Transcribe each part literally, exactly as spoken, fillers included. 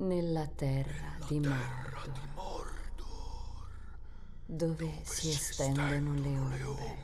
Nella terra di Mordor, dove si estendono le ombre.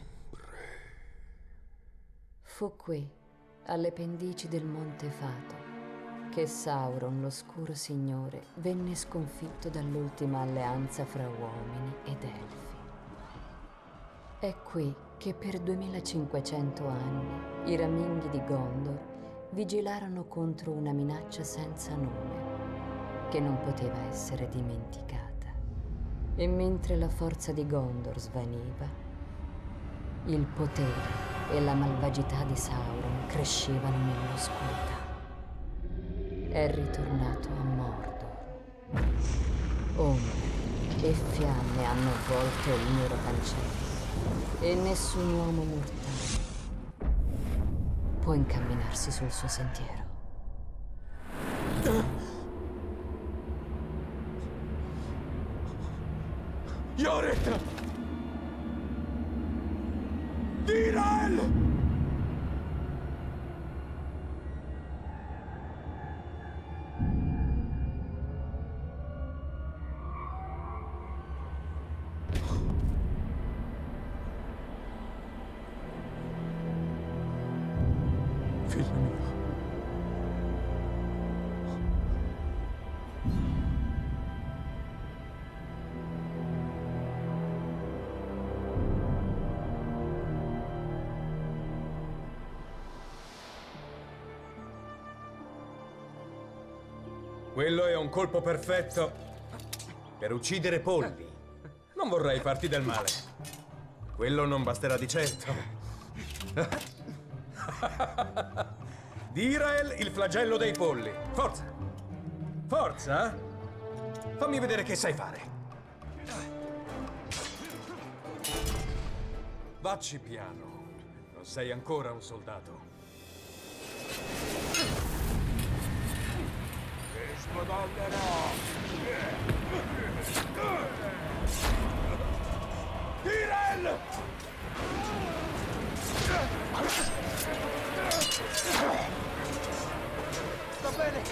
Fu qui, alle pendici del Monte Fato, che Sauron, l'oscuro signore, venne sconfitto dall'ultima alleanza fra uomini ed elfi. È qui che per duemilacinquecento anni i raminghi di Gondor vigilarono contro una minaccia senza nome, che non poteva essere dimenticata. E mentre la forza di Gondor svaniva, il potere e la malvagità di Sauron crescevano nell'oscurità. È ritornato a Mordor. Ombre e fiamme hanno avvolto il nero cancello e nessun uomo mortale può incamminarsi sul suo sentiero. Iorek! Dirael! Figlio mio. Quello è un colpo perfetto per uccidere polli. Non vorrei farti del male. Quello non basterà di certo. Dirael, il flagello dei polli. Forza! Forza! Fammi vedere che sai fare. Vacci piano. Non sei ancora un soldato. Dirael! Sta bene!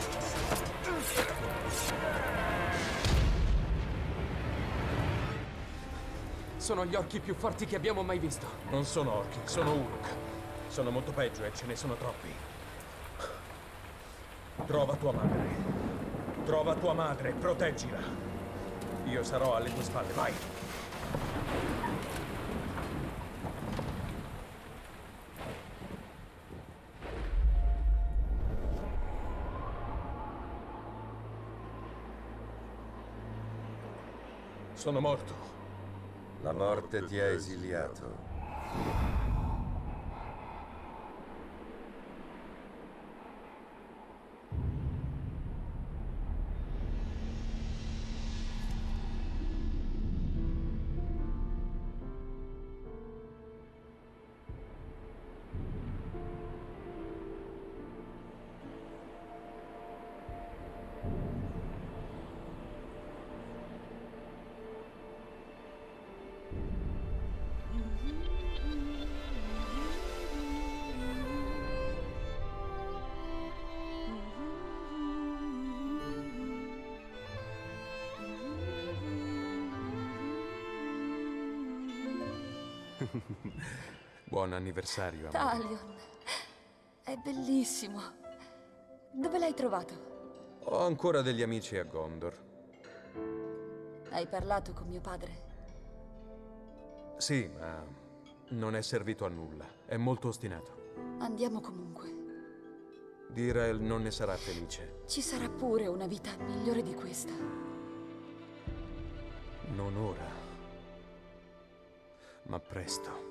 Sono gli orchi più forti che abbiamo mai visto. Non sono orchi, sono Uruk. Sono molto peggio e ce ne sono troppi. Trova tua madre. Trova tua madre, proteggila. Io sarò alle tue spalle, vai! Sono morto. La morte ti ha esiliato. Buon anniversario, amore. Talion, è bellissimo. Dove l'hai trovato? Ho ancora degli amici a Gondor. Hai parlato con mio padre? Sì, ma non è servito a nulla. È molto ostinato. Andiamo comunque. Dirael non ne sarà felice. Ci sarà pure una vita migliore di questa. Non ora, ma presto.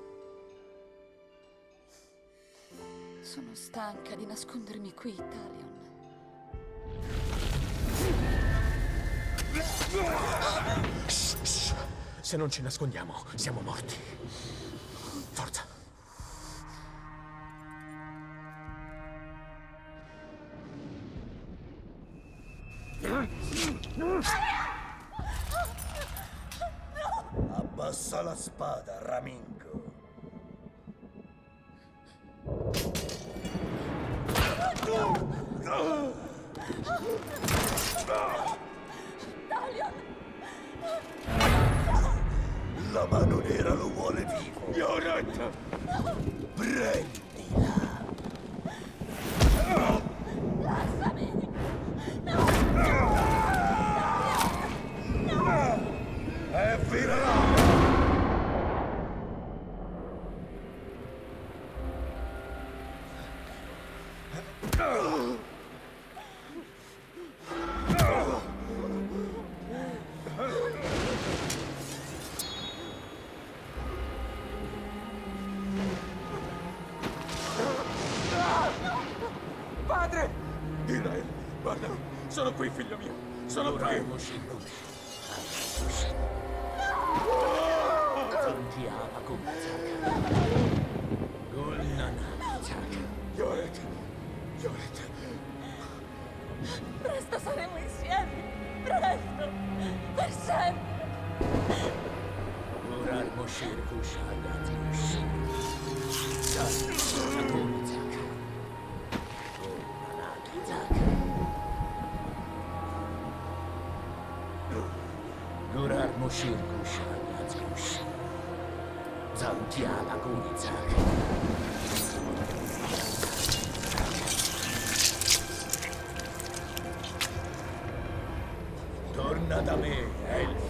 Sono stanca di nascondermi qui, Talion. Shh, shh. Se non ci nascondiamo, siamo morti. Forza. Abbassa la spada, Ramingo. Talion! La mano nera lo vuole vivo. Violetta! Prendila. Lasciami! È finita! Padre! Dirael, guarda, sono qui, figlio mio. Sono qui. Violetta, Violetta. Presto saremo insieme! Presto! Per sempre! Gurar Moshir Kushan Yazkush. Zantiala Gunizak. Torna da me, Elf.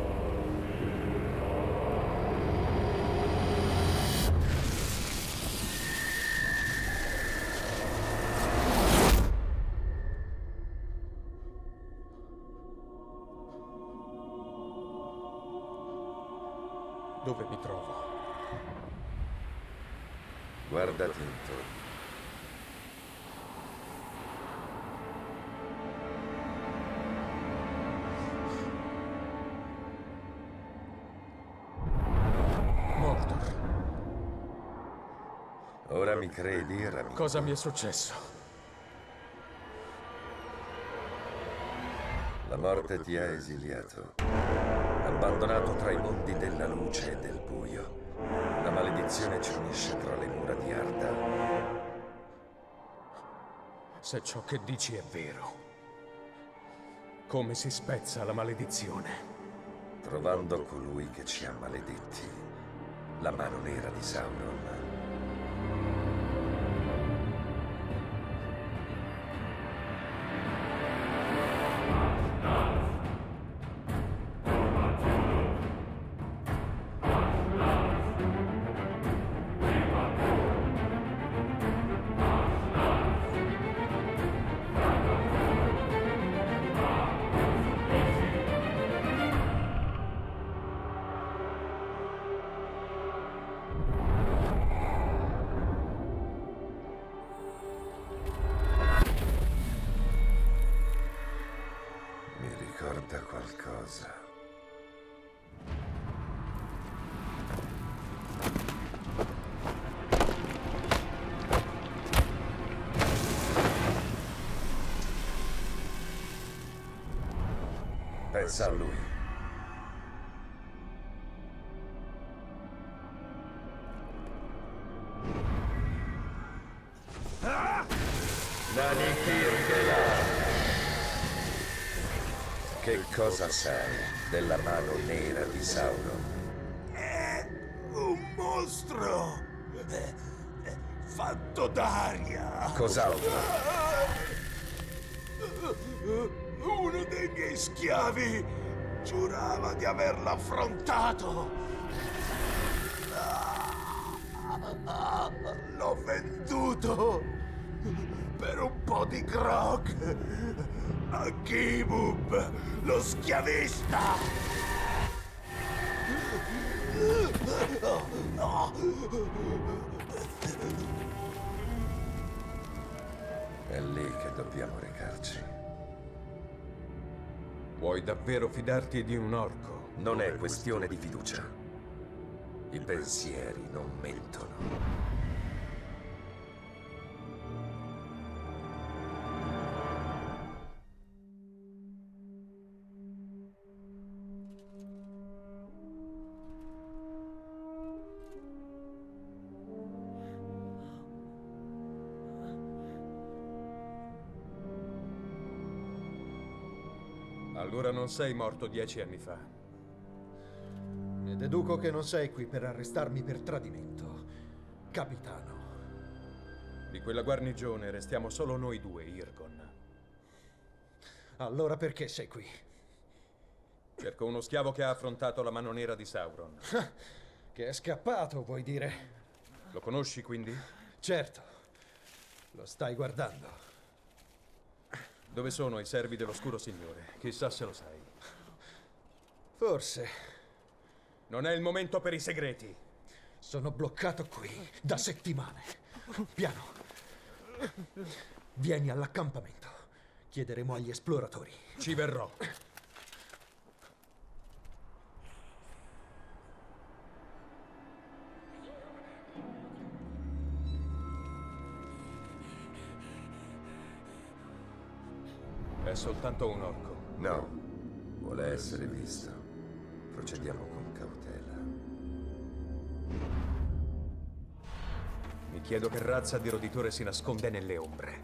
Dove mi trovo? Guardati intorno. Mordor. Ora mi credi, Ramin? Cosa mi è successo? La morte ti ha esiliato. Abbandonato tra i mondi della luce e del buio. La maledizione ci unisce tra le mura di Arda. Se ciò che dici è vero, come si spezza la maledizione? Trovando colui che ci ha maledetti. La mano nera di Sauron. Ricorda qualcosa. Pensa a lui. Nani Kirkela. Che cosa sai della mano nera di Sauron? È un mostro fatto d'aria. Cos'altro? Uno dei miei schiavi giurava di averlo affrontato. L'ho venduto per un po' di grog a Kibub, lo schiavista. È lì che dobbiamo recarci. Vuoi davvero fidarti di un orco? Non è questione di fiducia. I pensieri non mentono. Allora non sei morto dieci anni fa. Ne deduco che non sei qui per arrestarmi per tradimento, capitano. Di quella guarnigione restiamo solo noi due, Irgon. Allora perché sei qui? Cerco uno schiavo che ha affrontato la mano nera di Sauron. Che è scappato, vuoi dire? Lo conosci, quindi? Certo. Lo stai guardando. Dove sono i servi dell'Oscuro Signore? Chissà se lo sai. Forse. Non è il momento per i segreti. Sono bloccato qui da settimane. Piano. Vieni all'accampamento. Chiederemo agli esploratori. Ci verrò. È soltanto un orco. No, vuole essere visto. Procediamo con cautela. Mi chiedo che razza di roditore si nasconde nelle ombre.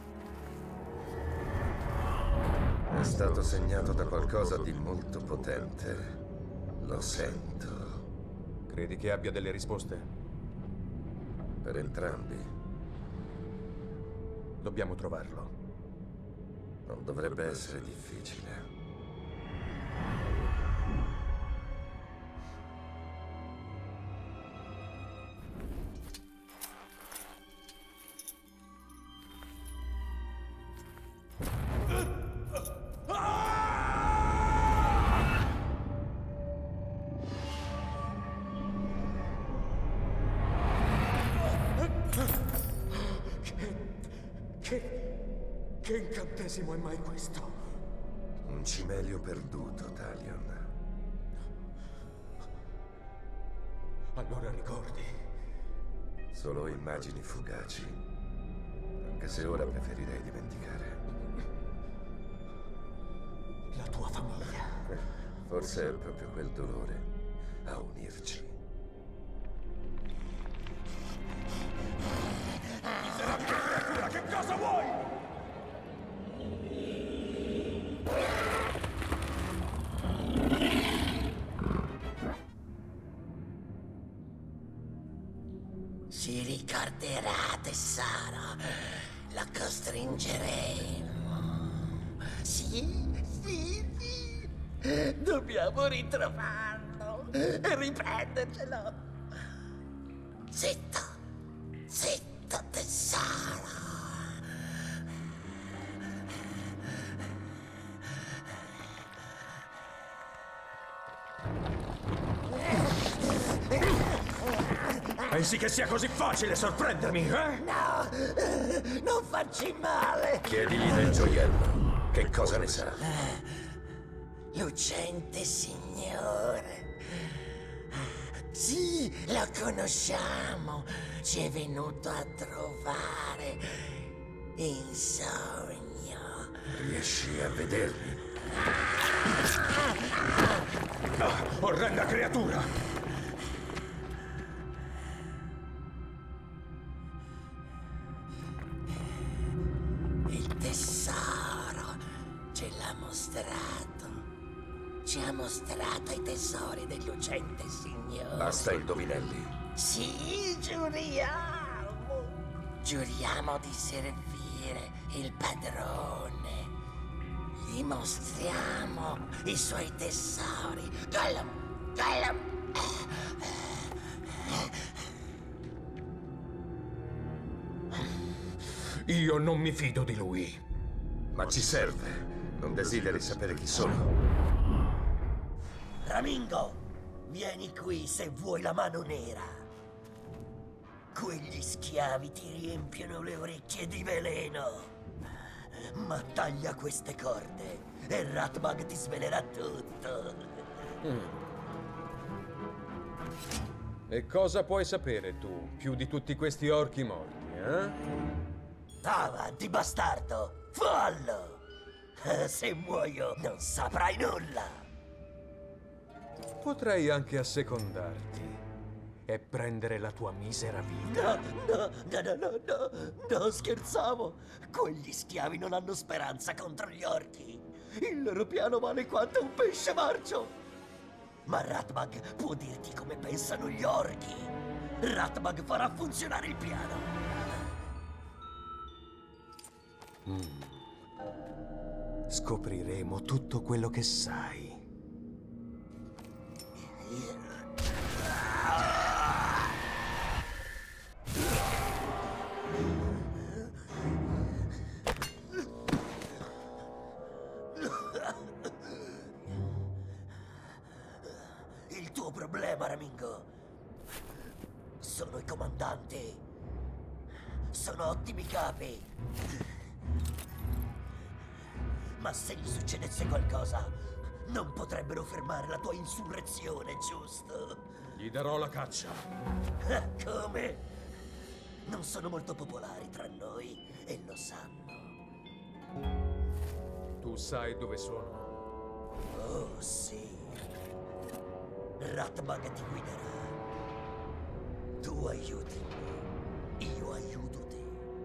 È stato segnato da qualcosa di molto potente. Lo sento. Credi che abbia delle risposte? Per entrambi. Dobbiamo trovarlo. Non dovrebbe essere difficile. Che incantesimo è mai questo? Un cimelio perduto, Talion. Allora ricordi? Solo immagini fugaci. Anche se ora preferirei dimenticare. La tua famiglia. Forse è proprio quel dolore a unirci. Miserabile creatura, che cosa vuoi? Si ricorderà, tesoro. La costringeremo. Sì, sì, sì. Dobbiamo ritrovarlo e riprendercelo. Zitto, zitto, tesoro. Pensi che sia così facile sorprendermi, eh? No, non farci male. Chiedigli del gioiello. Che cosa ne sa? Lucente signore. Sì, lo conosciamo. Ci è venuto a trovare in sogno. Riesci a vedermi? Ah, orrenda creatura! Il tesoro ce l'ha mostrato. Ci ha mostrato i tesori del lucente signore. Basta indovinelli. Sì, giuriamo. Giuriamo di servire il padrone. Gli mostriamo i suoi tesori. Gollum, Gollum. Io non mi fido di lui. Ma ci serve. Non desideri sapere chi sono? Ramingo, vieni qui se vuoi la mano nera. Quegli schiavi ti riempiono le orecchie di veleno. Ma taglia queste corde e Ratbag ti svelerà tutto. Mm. E cosa puoi sapere tu, più di tutti questi orchi morti, eh? Avanti, bastardo! Fallo! Se muoio, non saprai nulla! Potrei anche assecondarti e prendere la tua misera vita. No, no, no, no, no, no, scherzavo! Quegli schiavi non hanno speranza contro gli orchi! Il loro piano vale quanto un pesce marcio! Ma Ratbag può dirti come pensano gli orchi. Ratbag farà funzionare il piano. Mm. Scopriremo tutto quello che sai. Il tuo problema, Ramingo, sono i comandanti. Sono ottimi capi. Ma se gli succedesse qualcosa, non potrebbero fermare la tua insurrezione, giusto? Gli darò la caccia. Come? Non sono molto popolari tra noi e lo sanno. Tu sai dove sono? Oh, sì. Ratbag ti guiderà. Tu aiuti me, io aiuto te.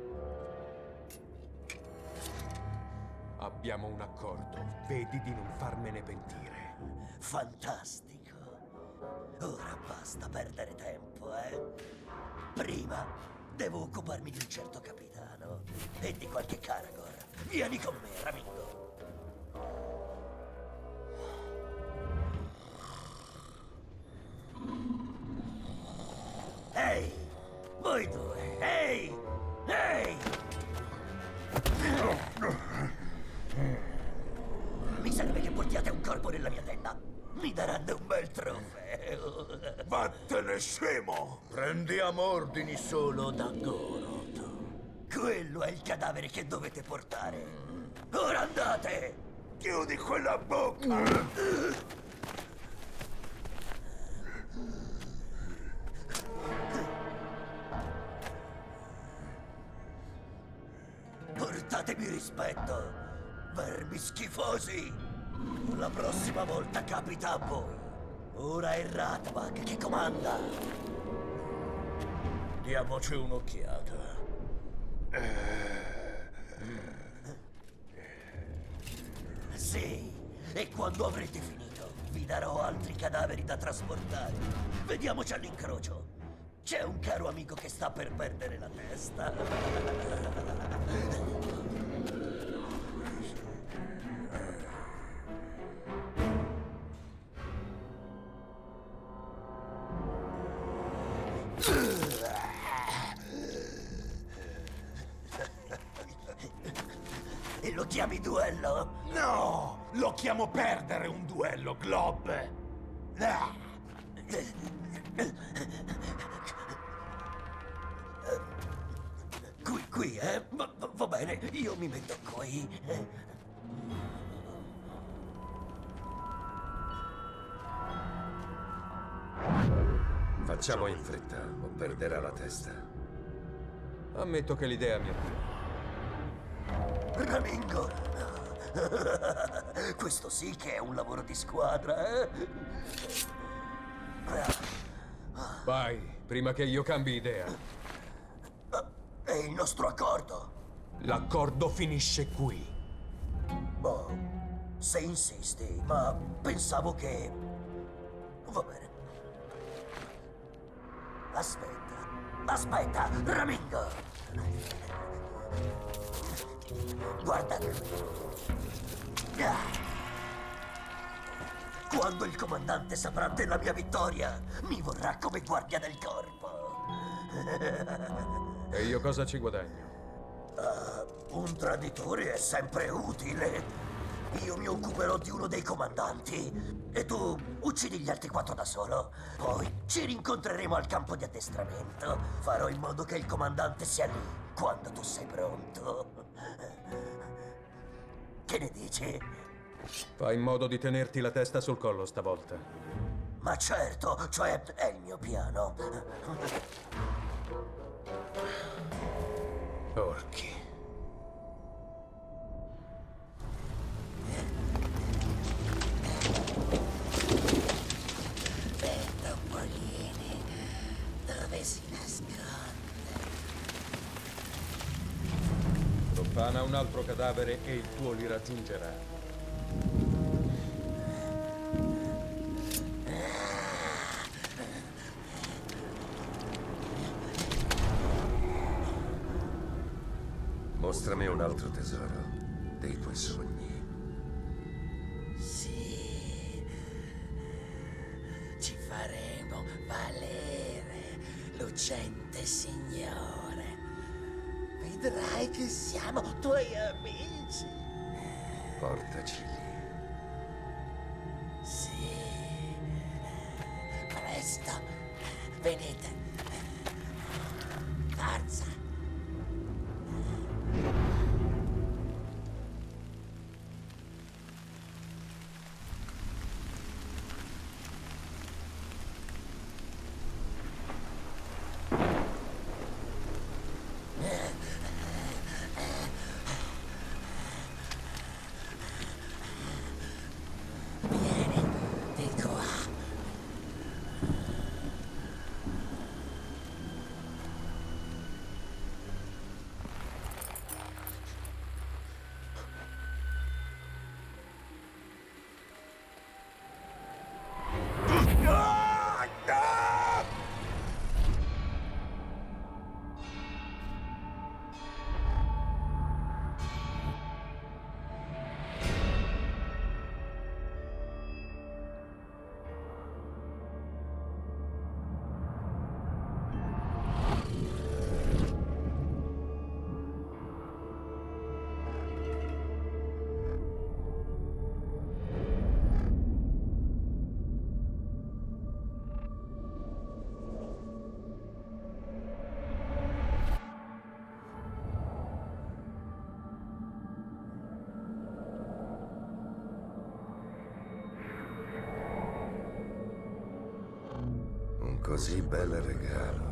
Abbiamo un accordo. Vedi di non farmene pentire. Fantastico. Ora basta perdere tempo, eh? Prima devo occuparmi di un certo capitano e di qualche Karagor. Vieni con me, Ramingo. Ehi! Voi due! Ehi! Ehi! Mi serve che portiate un corpo nella mia tenda. Mi daranno un bel trofeo. Vattene, scemo! Prendiamo ordini solo da Goroth. Quello è il cadavere che dovete portare. Ora andate! Chiudi quella bocca! Portatemi rispetto, vermi schifosi! La prossima volta capita a voi. Ora è Ratbag che comanda. Diamoci un'occhiata. Sì, e quando avrete finito, vi darò altri cadaveri da trasportare. Vediamoci all'incrocio. C'è un caro amico che sta per perdere la testa. E lo chiami duello? No! Lo chiamo perdere un duello, Glob! Ah. Qui, qui, eh? Va, va bene, io mi metto qui. Facciamo in fretta o perderà la testa. Ammetto che l'idea mi attira. Ramingo! Questo sì che è un lavoro di squadra, eh? Vai, prima che io cambi idea. È il nostro accordo. L'accordo finisce qui. Boh, se insisti, ma pensavo che... Va bene. Aspetta, aspetta, Ramingo! Guarda qui. Quando il comandante saprà della mia vittoria, mi vorrà come guardia del corpo. E io cosa ci guadagno? Uh, un traditore è sempre utile. Io mi occuperò di uno dei comandanti e tu uccidi gli altri quattro da solo. Poi ci rincontreremo al campo di addestramento. Farò in modo che il comandante sia lì quando tu sei pronto. Che ne dici? Fai in modo di tenerti la testa sul collo stavolta. Ma certo, cioè è il mio piano. Orchi. Topolini, dove si nasconde? Profana un altro cadavere e il tuo li raggiungerà. Mostrami un altro tesoro dei tuoi sogni. Sì. Ci faremo valere, lucente signore. Vedrai che siamo tuoi amici. Portaci lì. Sì. Presto. Venite. Forza. Così bel regalo.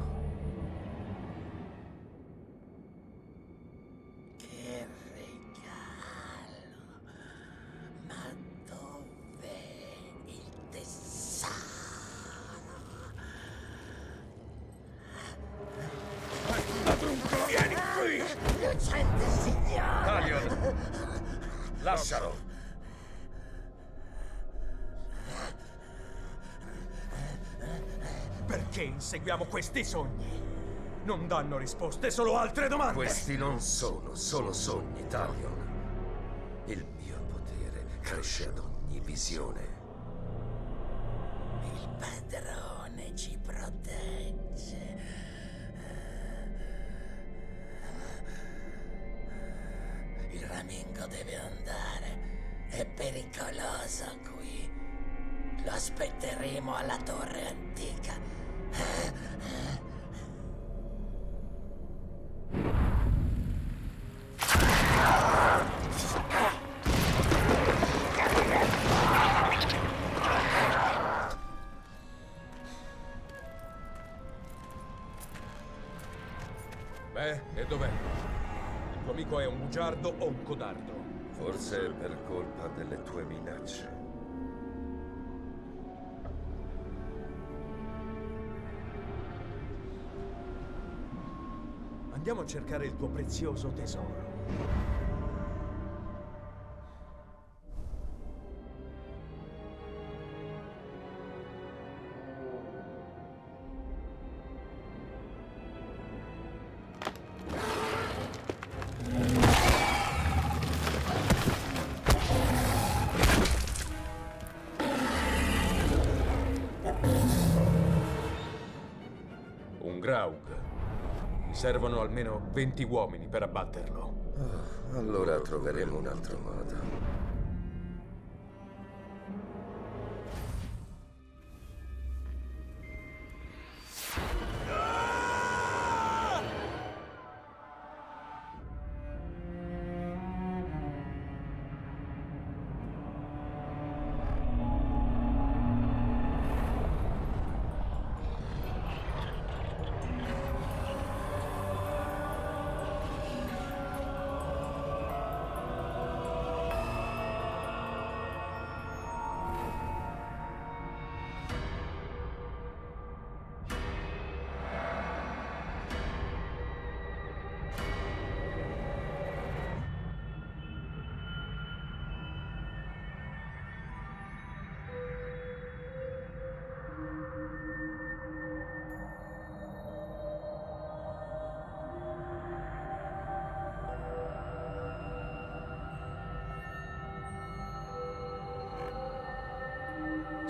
Che regalo. Ma dov'è il tesoro? Vieni qui! Lucente signore! Talion! Lascialo! Perché inseguiamo questi sogni? Non danno risposte, solo altre domande! Questi non sono solo sogni, Talion. Il mio potere cresce ad ogni visione. Il padrone ci protegge. Il ramingo deve andare. È pericoloso qui. Lo aspetteremo alla torre antica. Beh, e dov'è? Il tuo amico è un bugiardo o un codardo? Forse per colpa delle tue minacce. Andiamo a cercare il tuo prezioso tesoro. Un Graug. Mi servono almeno venti uomini per abbatterlo. Oh, allora troveremo un altro modo.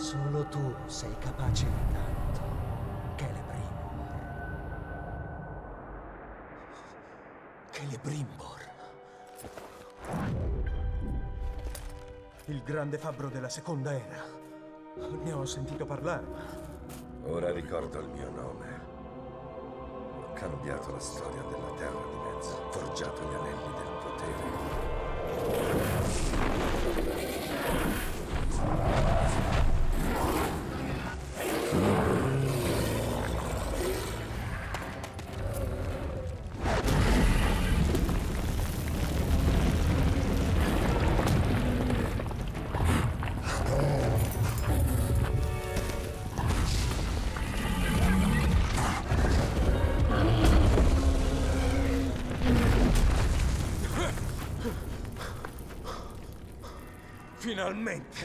Solo tu sei capace di tanto, Celebrimbor. Celebrimbor. Il grande fabbro della seconda era. Ne ho sentito parlare, ma... Ora ricordo il mio nome. Ho cambiato la storia della Terra di Mezzo, forgiato gli anelli del potere. Finalmente!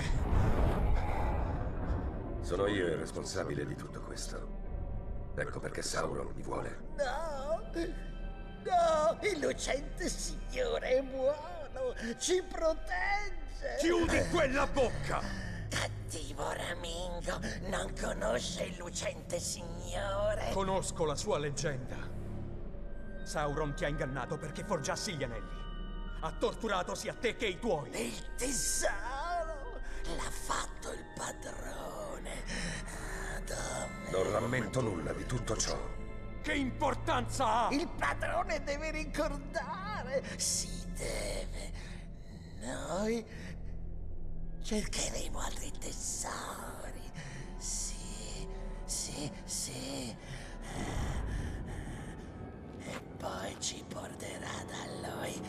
Sono io il responsabile di tutto questo. Ecco perché Sauron mi vuole. No! No! Il lucente signore è buono! Ci protegge! Chiudi quella bocca! Cattivo Ramingo! Non conosce il lucente signore! Conosco la sua leggenda. Sauron ti ha ingannato perché forgiassi gli anelli. Ha torturato sia te che i tuoi. Il tesoro! L'ha fatto il padrone. Dove? Non rammento nulla di tutto ciò. Che importanza ha? Il padrone deve ricordare. Si deve. Noi cercheremo altri tesori. Sì, sì, sì. E poi ci porterà da lui.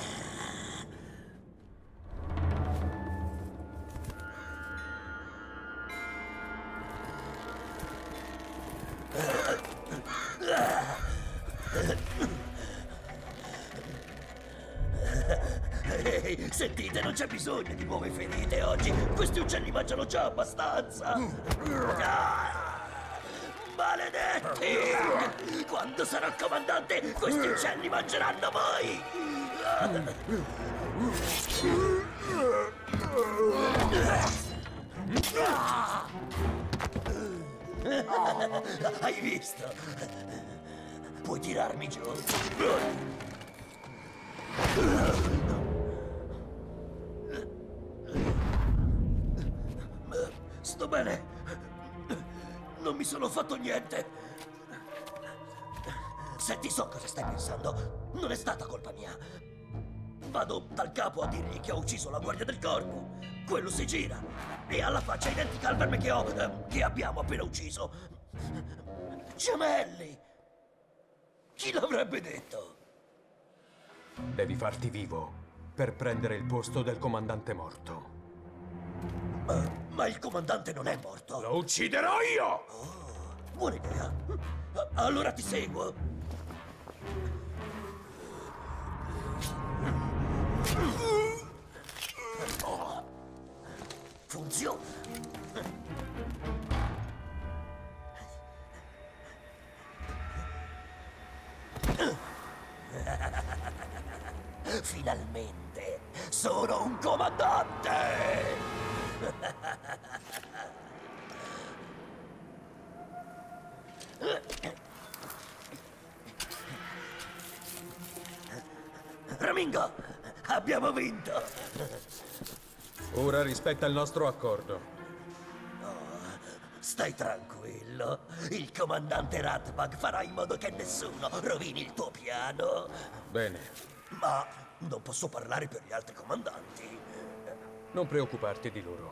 Ehi, sentite, non c'è bisogno di nuove ferite oggi. Questi uccelli mangiano già abbastanza. Ah, maledetti! Quando sarò comandante, questi uccelli mangeranno voi! Hai visto? Puoi tirarmi giù. Sto bene. Non mi sono fatto niente. Senti, so cosa stai pensando. Non è stata colpa mia. Vado dal capo a dirgli che ho ucciso la guardia del corpo. Quello si gira e ha la faccia identica al verme che ho, eh, che abbiamo appena ucciso. Gemelli! Chi l'avrebbe detto? Devi farti vivo per prendere il posto del comandante morto. Ma, ma il comandante non è morto. Lo ucciderò io! Oh, buona idea. Allora ti seguo. Oh, funziona. Finalmente sono un comandante! Ramingo, abbiamo vinto! Ora rispetta il nostro accordo. Oh, stai tranquillo. Il comandante Ratbag farà in modo che nessuno rovini il tuo piano. Bene. Ma non posso parlare per gli altri comandanti. Non preoccuparti di loro.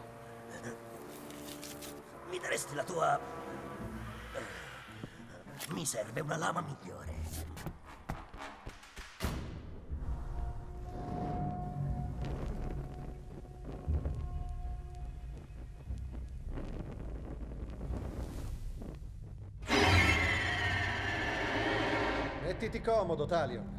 Mi daresti la tua... Mi serve una lama migliore. Mettiti comodo, Talion.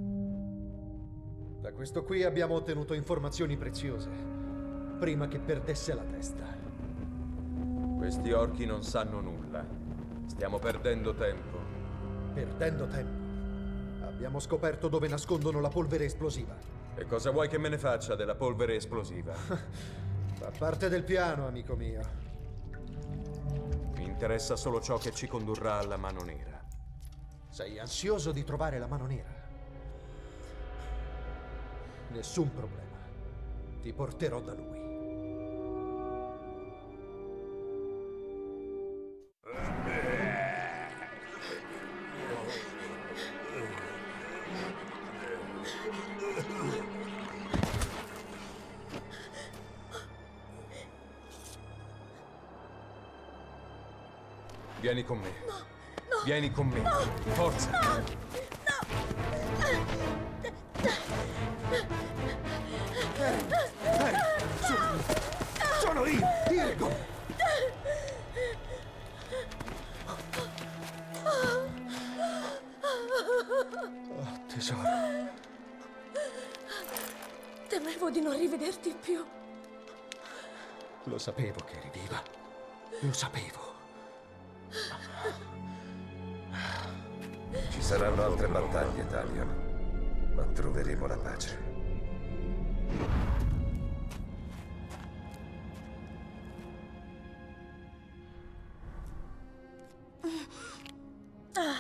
Da questo qui abbiamo ottenuto informazioni preziose, prima che perdesse la testa. Questi orchi non sanno nulla. Stiamo perdendo tempo. Perdendo tempo? Abbiamo scoperto dove nascondono la polvere esplosiva. E cosa vuoi che me ne faccia della polvere esplosiva? Fa parte del piano, amico mio. interessa solo ciò che ci condurrà alla Mano Nera. Sei ansioso di trovare la Mano Nera? Nessun problema. Ti porterò da lui. Vieni con me. No, no. Vieni con me. No, Forza. No, no. Erin, sono, sono io, Diego. Oh, tesoro. Temevo di non rivederti più. Lo sapevo che eri viva. Lo sapevo. Ci saranno altre battaglie, Talion, ma troveremo la pace. Ah.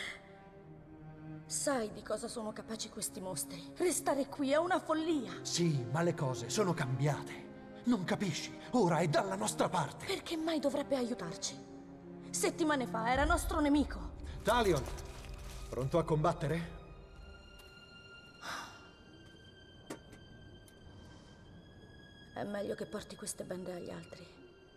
Sai di cosa sono capaci questi mostri? Restare qui è una follia. Sì, ma le cose sono cambiate. Non capisci? Ora è dalla nostra parte. Perché mai dovrebbe aiutarci? Settimane fa era nostro nemico. Talion, pronto a combattere? È meglio che porti queste bende agli altri.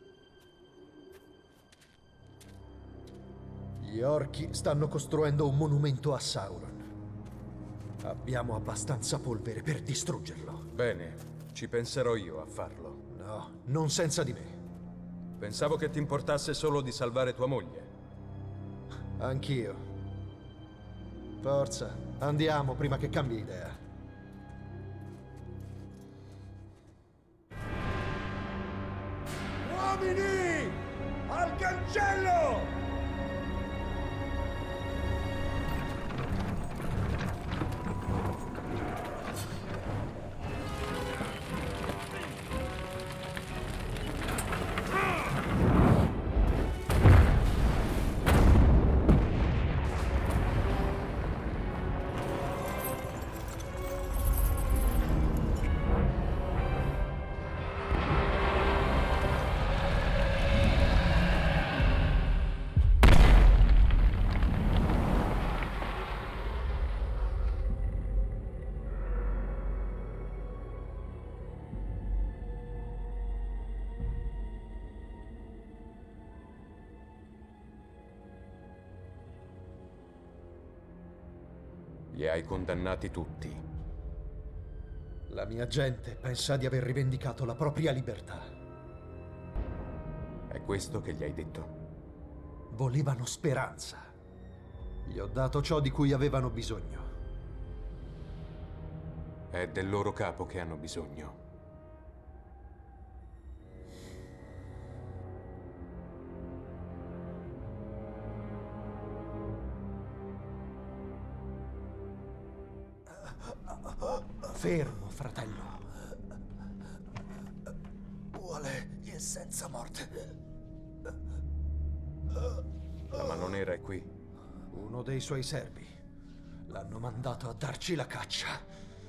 Gli orchi stanno costruendo un monumento a Sauron. Abbiamo abbastanza polvere per distruggerlo. Bene, ci penserò io a farlo. No, non senza di me. Pensavo che ti importasse solo di salvare tua moglie. Anch'io. Forza, andiamo prima che cambi idea. Uomini! Al cancello! Li hai condannati tutti. La mia gente pensa di aver rivendicato la propria libertà. È questo che gli hai detto? Volevano speranza. Gli ho dato ciò di cui avevano bisogno. È del loro capo che hanno bisogno. Fermo, fratello. Vuole il senza morte. La Mano Nera è qui. Uno dei suoi servi. L'hanno mandato a darci la caccia.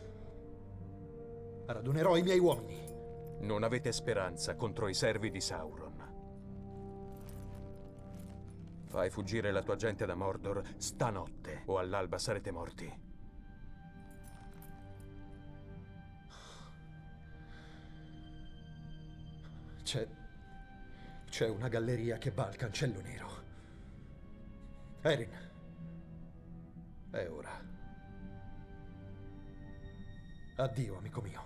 Radunerò i miei uomini. Non avete speranza contro i servi di Sauron. Fai fuggire la tua gente da Mordor stanotte, o all'alba sarete morti. C'è... C'è una galleria che va al Cancello Nero. Erin. È ora. Addio, amico mio.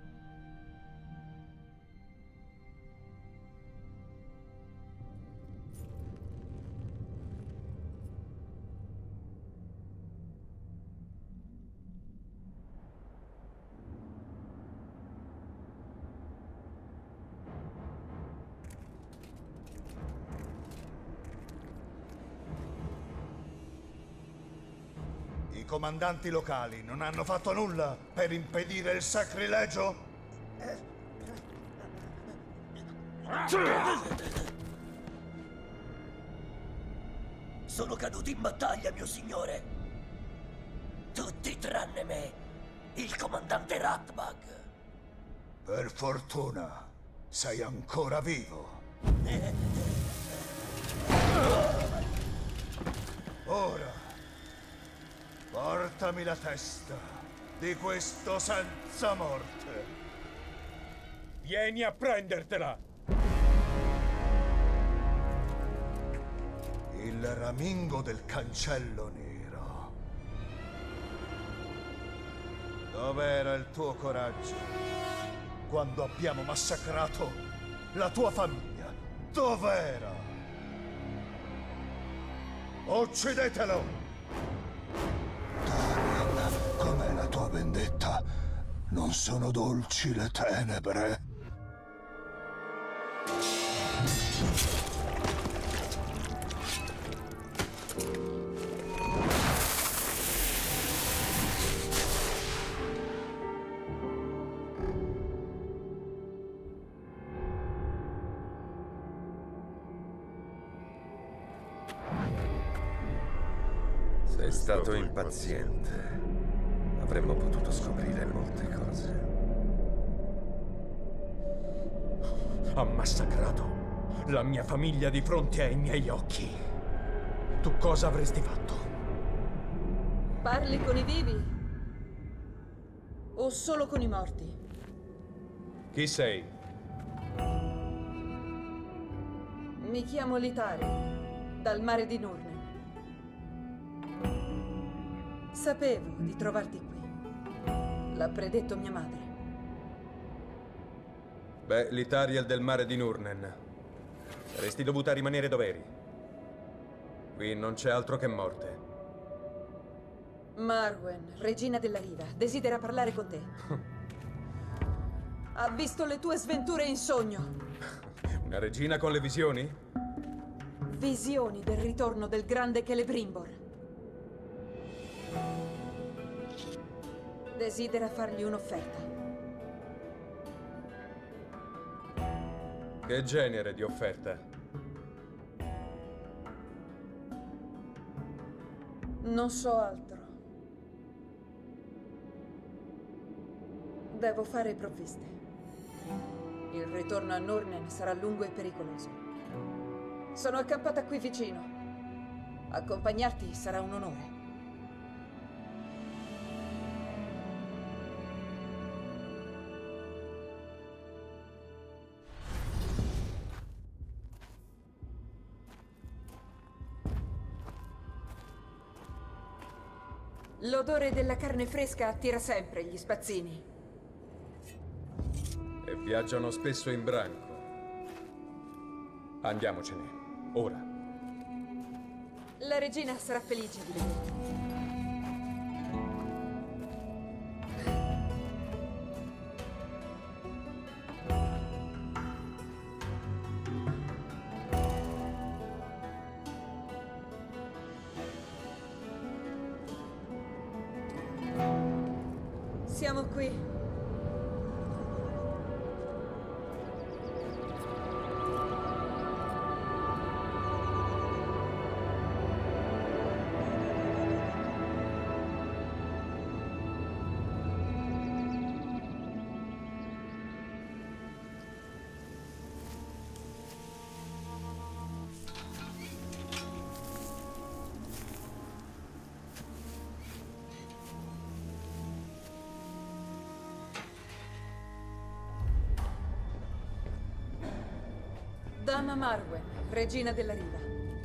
I comandanti locali non hanno fatto nulla per impedire il sacrilegio? sono caduti in battaglia, mio signore. Tutti tranne me, il comandante Ratbag. Per fortuna, sei ancora vivo. Ora, portami la testa di questo senza morte. Vieni a prendertela! Il ramingo del cancello nero. Dov'era il tuo coraggio quando abbiamo massacrato la tua famiglia? Dov'era? Uccidetelo! Damian, com'è la tua vendetta? Non sono dolci le tenebre? Sei stato impaziente. Avremmo potuto scoprire molte cose. Ha massacrato la mia famiglia di fronte ai miei occhi. Tu cosa avresti fatto? Parli con i vivi? O solo con i morti? Chi sei? Mi chiamo Litari, dal mare di Nurnen. Sapevo di trovarti qui. L'ha predetto mia madre. Beh, l'Itariel del mare di Nurnen. Saresti dovuta rimanere dov'eri. Qui non c'è altro che morte. Marwen, regina della riva, desidera parlare con te. Ha visto le tue sventure in sogno. Una regina con le visioni? Visioni del ritorno del grande Celebrimbor. Desidera fargli un'offerta. Che genere di offerta? Non so altro. Devo fare provviste. Il ritorno a Nurnen sarà lungo e pericoloso. Sono accampata qui vicino. Accompagnarti sarà un onore. L'odore della carne fresca attira sempre gli spazzini. E viaggiano spesso in branco. Andiamocene, ora. La regina sarà felice di vederti. Siamo qui. Dama Marwen, regina della riva.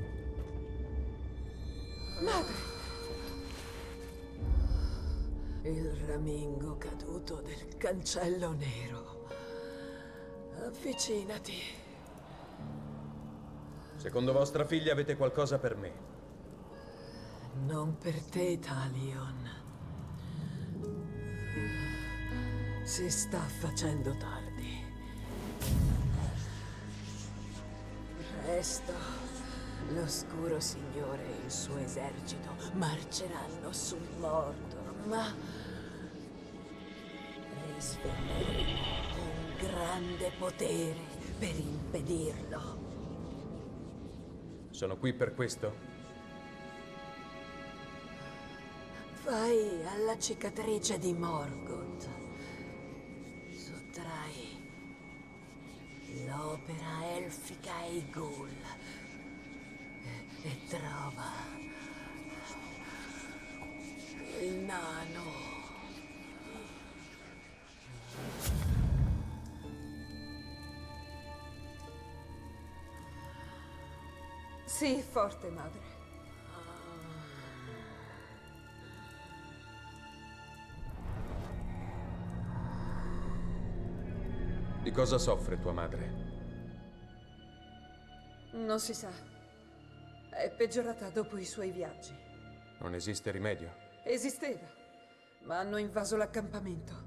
Madre! Il ramingo caduto del cancello nero. Avvicinati. Secondo vostra figlia avete qualcosa per me? Non per te, Talion. Si sta facendo tardi. Presto, l'oscuro signore e il suo esercito marceranno sul Mordor, ma risveleremo un grande potere per impedirlo. Sono qui per questo? Vai alla cicatrice di Morgoth. Sottrai l'opera elfica e i ghoul. E, e trova il nano. Sii forte, madre. Di cosa soffre tua madre? Non si sa. È peggiorata dopo i suoi viaggi. Non esiste rimedio? Esisteva, ma hanno invaso l'accampamento.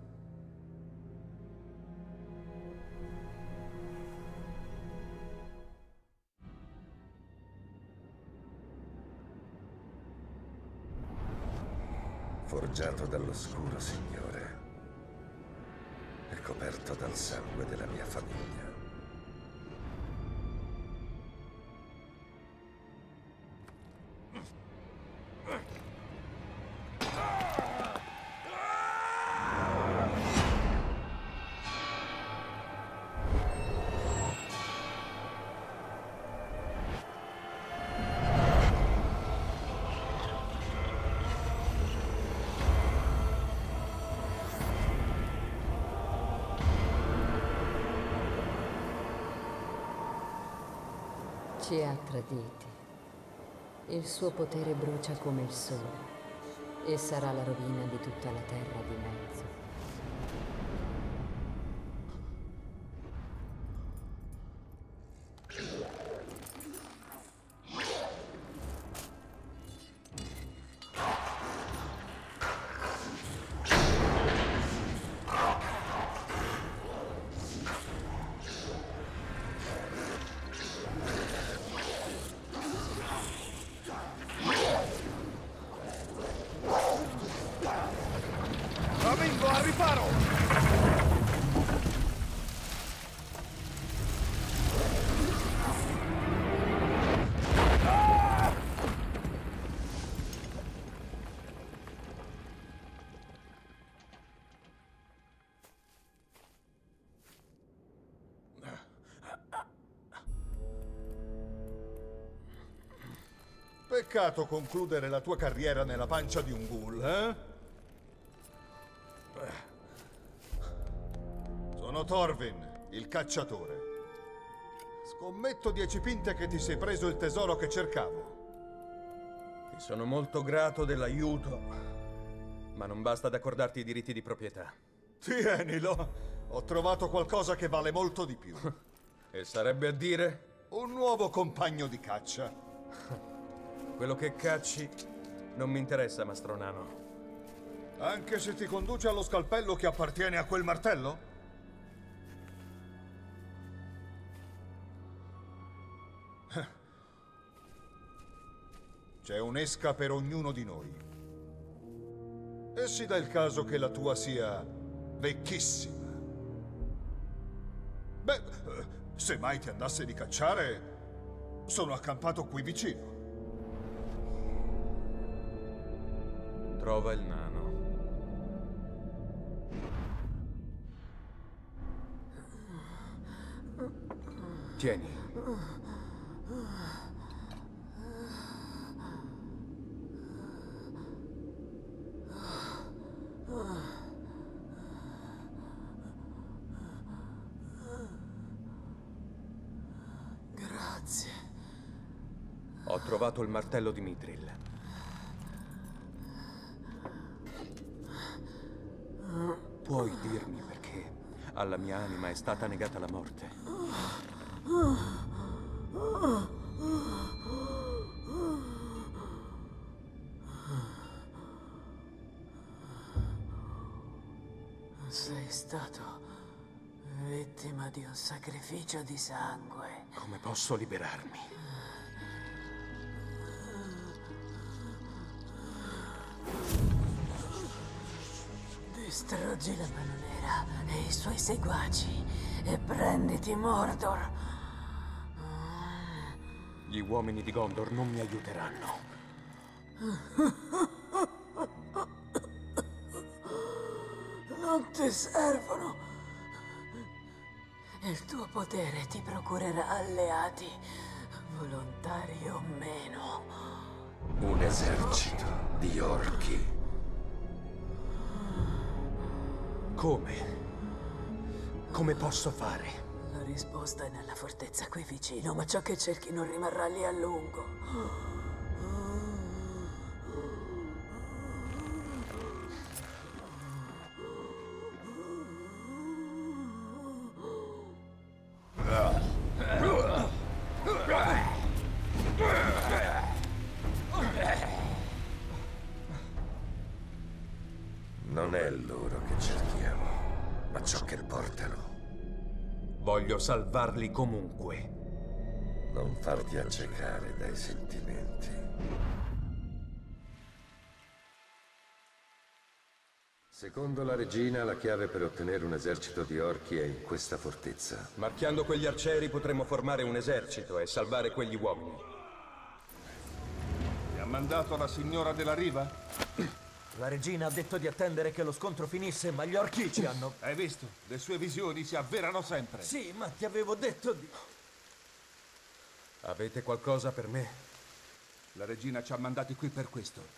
Forgiato dall'oscuro Signore e coperto dal sangue della mia famiglia. Ci ha traditi. Il suo potere brucia come il sole e sarà la rovina di tutta la terra di mezzo. Vengo al riparo! Peccato concludere la tua carriera nella pancia di un ghoul, eh? Sono Thorvin, il cacciatore. Scommetto dieci pinte che ti sei preso il tesoro che cercavo. Ti sono molto grato dell'aiuto, ma non basta ad accordarti i diritti di proprietà. Tienilo! Ho trovato qualcosa che vale molto di più. E sarebbe a dire? Un nuovo compagno di caccia. Quello che cacci non mi interessa, mastro nano. Anche se ti conduce allo scalpello che appartiene a quel martello? C'è un'esca per ognuno di noi. E si dà il caso che la tua sia vecchissima. Beh, se mai ti andasse di cacciare, sono accampato qui vicino. Trova il nano. Tieni. Grazie. Ho trovato il martello di Mithril. Puoi dirmi perché alla mia anima è stata negata la morte? Sei stato vittima di un sacrificio di sangue. Come posso liberarmi? Distruggi la mano nera e i suoi seguaci e prenditi Mordor. Gli uomini di Gondor non mi aiuteranno. non ti servono. Il tuo potere ti procurerà alleati, volontari o meno. Un esercito di orchi. Come? Come posso fare? La risposta è nella fortezza qui vicino, ma ciò che cerchi non rimarrà lì a lungo. Non è l'oro che cerchiamo, ma ciò che portano. Voglio salvarli comunque. Non farti accecare dai sentimenti. Secondo la regina, la chiave per ottenere un esercito di orchi è in questa fortezza. Marchiando quegli arcieri potremo formare un esercito e salvare quegli uomini. Ti ha mandato la signora della riva? La regina ha detto di attendere che lo scontro finisse, ma gli orchi ci hanno... Hai visto? Le sue visioni si avverano sempre. Sì, ma ti avevo detto di... Avete qualcosa per me? La regina ci ha mandati qui per questo.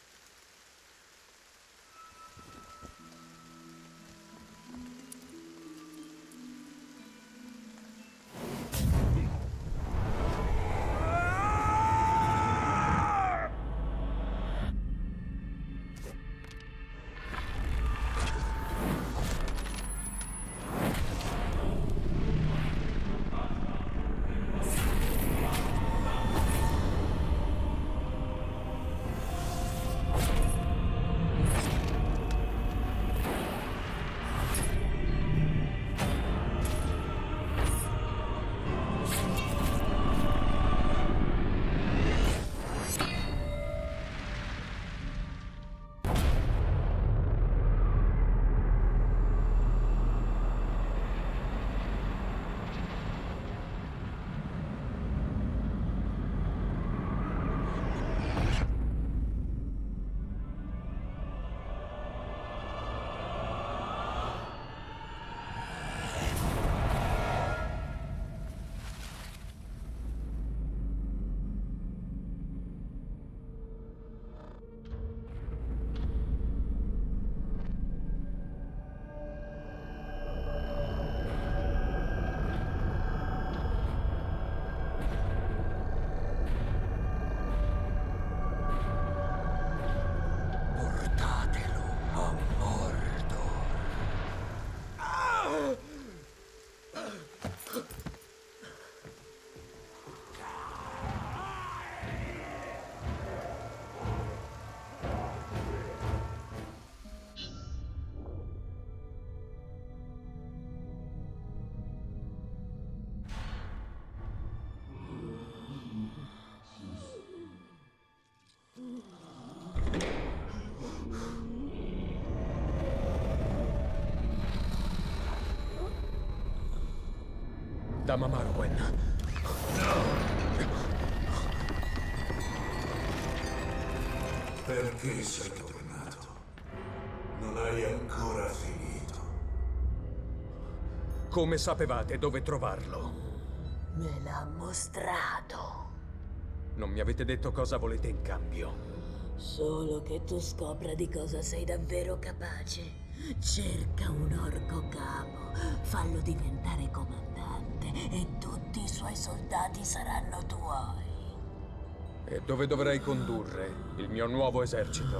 Dama Marwen. Perché sei tornato? Non hai ancora finito. Come sapevate dove trovarlo? Me l'ha mostrato. Non mi avete detto cosa volete in cambio. Solo che tu scopra di cosa sei davvero capace. Cerca un orco capo, fallo diventare comandante e tutti i suoi soldati saranno tuoi. E dove dovrei condurre il mio nuovo esercito?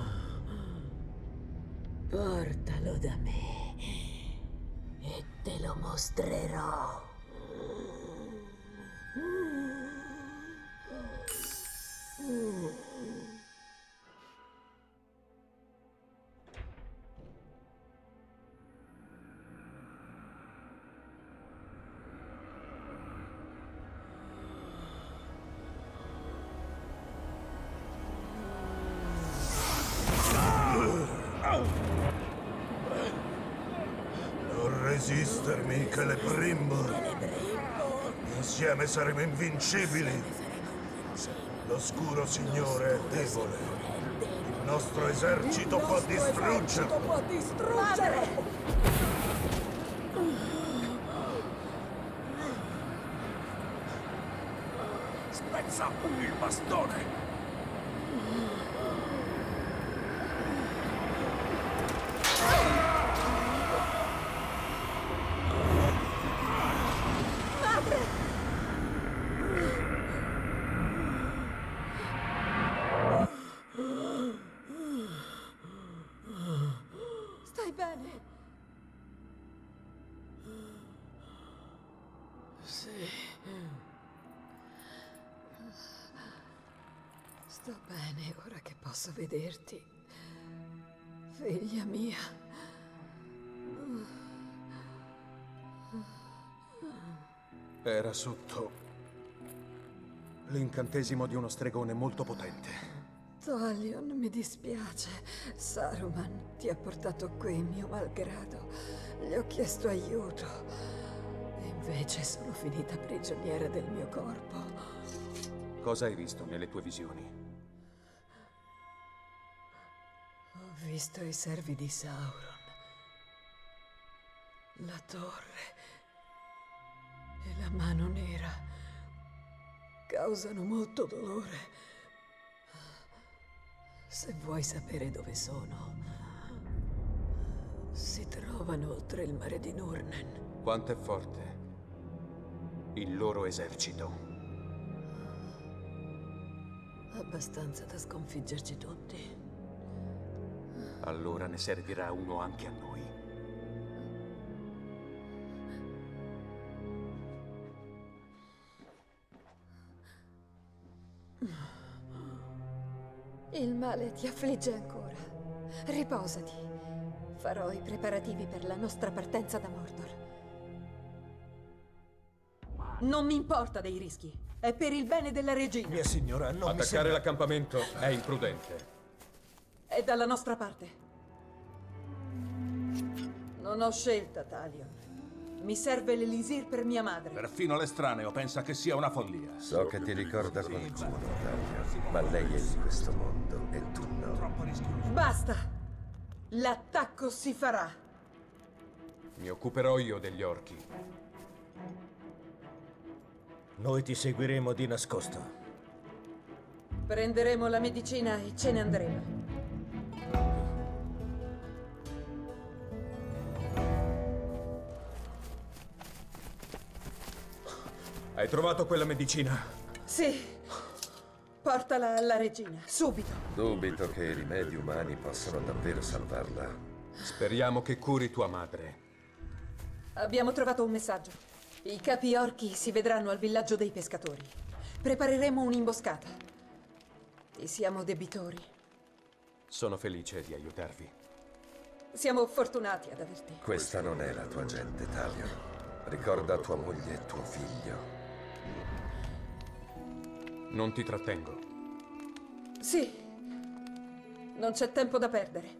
Portalo da me e te lo mostrerò. Non resistermi, Celebrimbor. Insieme saremo invincibili. L'oscuro signore è debole. nostro esercito può distruggerlo. può distruggere! Spezza il bastone! Stai bene? Sì. Sto bene ora che posso vederti. Figlia mia. Era sotto l'incantesimo di uno stregone molto potente. Talion, mi dispiace. Saruman ti ha portato qui, mio malgrado. Gli ho chiesto aiuto. E invece sono finita prigioniera del mio corpo. Cosa hai visto nelle tue visioni? Ho visto i servi di Sauron. La torre e la mano nera causano molto dolore. Se vuoi sapere dove sono, si trovano oltre il mare di Nurnen. Quanto è forte il loro esercito? Abbastanza da sconfiggerci tutti. Allora ne servirà uno anche a noi. Il male ti affligge ancora. Riposati. Farò i preparativi per la nostra partenza da Mordor. Non mi importa dei rischi. È per il bene della regina. Mia signora, non mi Attaccare sembra... l'accampamento è imprudente. È dalla nostra parte. Non ho scelta, Talion. Mi serve l'Elisir per mia madre. Perfino l'estraneo pensa che sia una follia. So che ti ricorda qualcuno, Talion, ma lei è di questo mondo e tu no. Basta! L'attacco si farà. Mi occuperò io degli orchi. Noi ti seguiremo di nascosto. Prenderemo la medicina e ce ne andremo. Hai trovato quella medicina? Sì. Portala alla regina, subito. Dubito che i rimedi umani possano davvero salvarla. Speriamo che curi tua madre. Abbiamo trovato un messaggio. I capi orchi si vedranno al villaggio dei pescatori. Prepareremo un'imboscata. Ti siamo debitori. Sono felice di aiutarvi. Siamo fortunati ad averti. Questa non è la tua gente, Talion. Ricorda tua moglie e tuo figlio. Non ti trattengo. Sì. Non c'è tempo da perdere.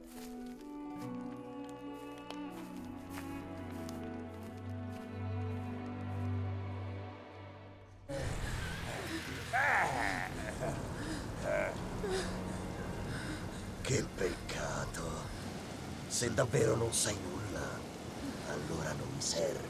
Che peccato. Se davvero non sai nulla, allora non mi servi.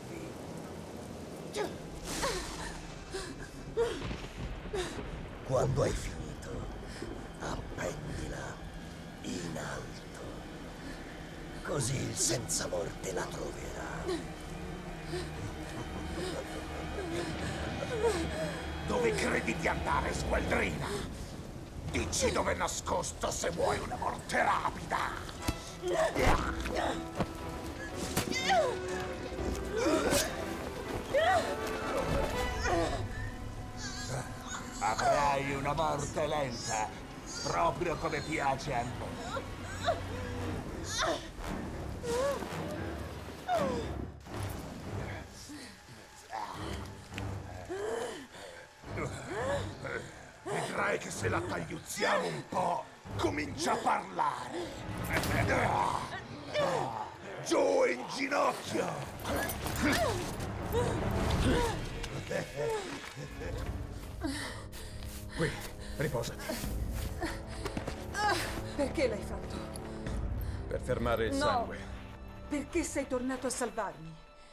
Quando hai finito, appendila in alto. Così il senza morte la troverà. Dove credi di andare, sgualdrina? Dici dove è nascosto se vuoi una morte rapida. Avrai una morte lenta, proprio come piace a noi. Vedrai che se la tagliuzziamo un po', comincia a parlare. Giù in ginocchio! Qui, riposati. Perché l'hai fatto? Per fermare il No. sangue. Perché sei tornato a salvarmi?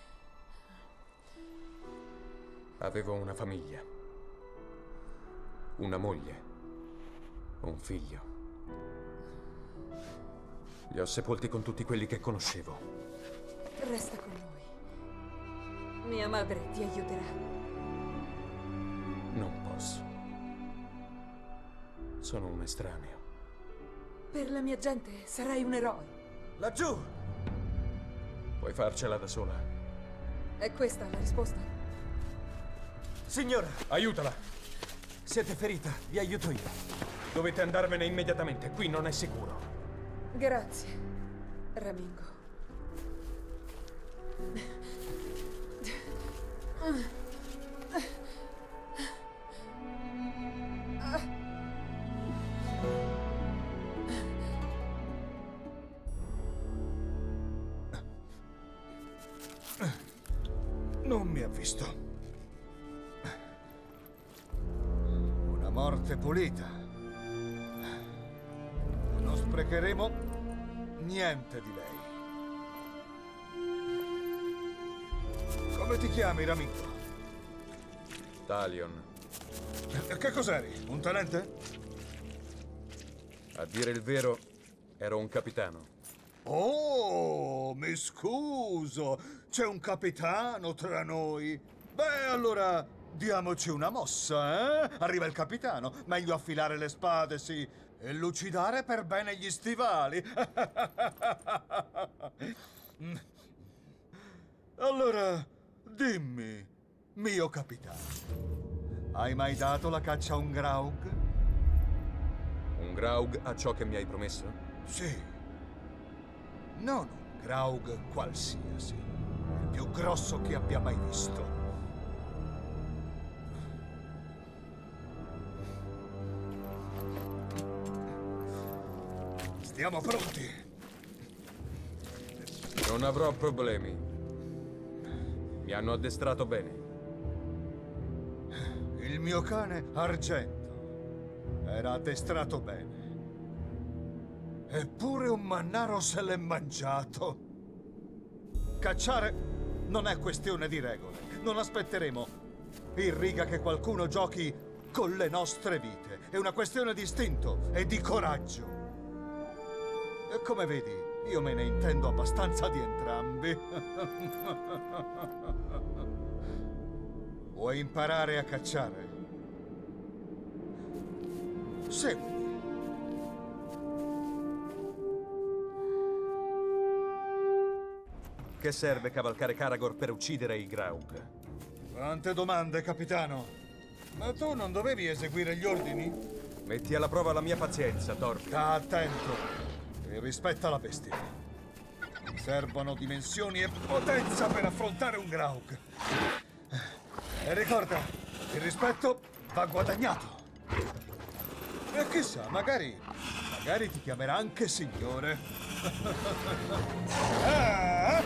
Avevo una famiglia. Una moglie. Un figlio. Li ho sepolti con tutti quelli che conoscevo. Resta con noi. Mia madre ti aiuterà. Non posso. Sono un estraneo. Per la mia gente sarai un eroe. Laggiù! Puoi farcela da sola? È questa la risposta? Signora! Aiutala! Siete ferita, vi aiuto io. Dovete andarvene immediatamente, qui non è sicuro. Grazie, Ramingo. Non mi ha visto. Una morte pulita. Non sprecheremo niente di lei. Come ti chiami, Ramingo? Talion. Che cos'eri? Un tenente? A dire il vero, ero un capitano. Oh, mi scuso. C'è un capitano tra noi. Beh, allora diamoci una mossa, eh? Arriva il capitano. Meglio affilare le spade, sì. E lucidare per bene gli stivali. Allora, dimmi, mio capitano, hai mai dato la caccia a un Graug? Un Graug a ciò che mi hai promesso? Sì. Non un Graug qualsiasi. Il più grosso che abbia mai visto. Stiamo pronti. Non avrò problemi. Mi hanno addestrato bene. Il mio cane Argento era addestrato bene. Eppure un mannaro se l'è mangiato. Cacciare non è questione di regole. Non aspetteremo in riga che qualcuno giochi con le nostre vite. È una questione di istinto e di coraggio. E come vedi, io me ne intendo abbastanza di entrambi. Vuoi imparare a cacciare? Seguimi. Che serve cavalcare Karagor per uccidere i Graug? Quante domande, capitano? Ma tu non dovevi eseguire gli ordini? Metti alla prova la mia pazienza, Thorfinn. Sta attento e rispetta la bestia. Mi servono dimensioni e potenza per affrontare un Graug. E ricorda, il rispetto va guadagnato. E chissà, magari, magari ti chiamerà anche signore. Ah!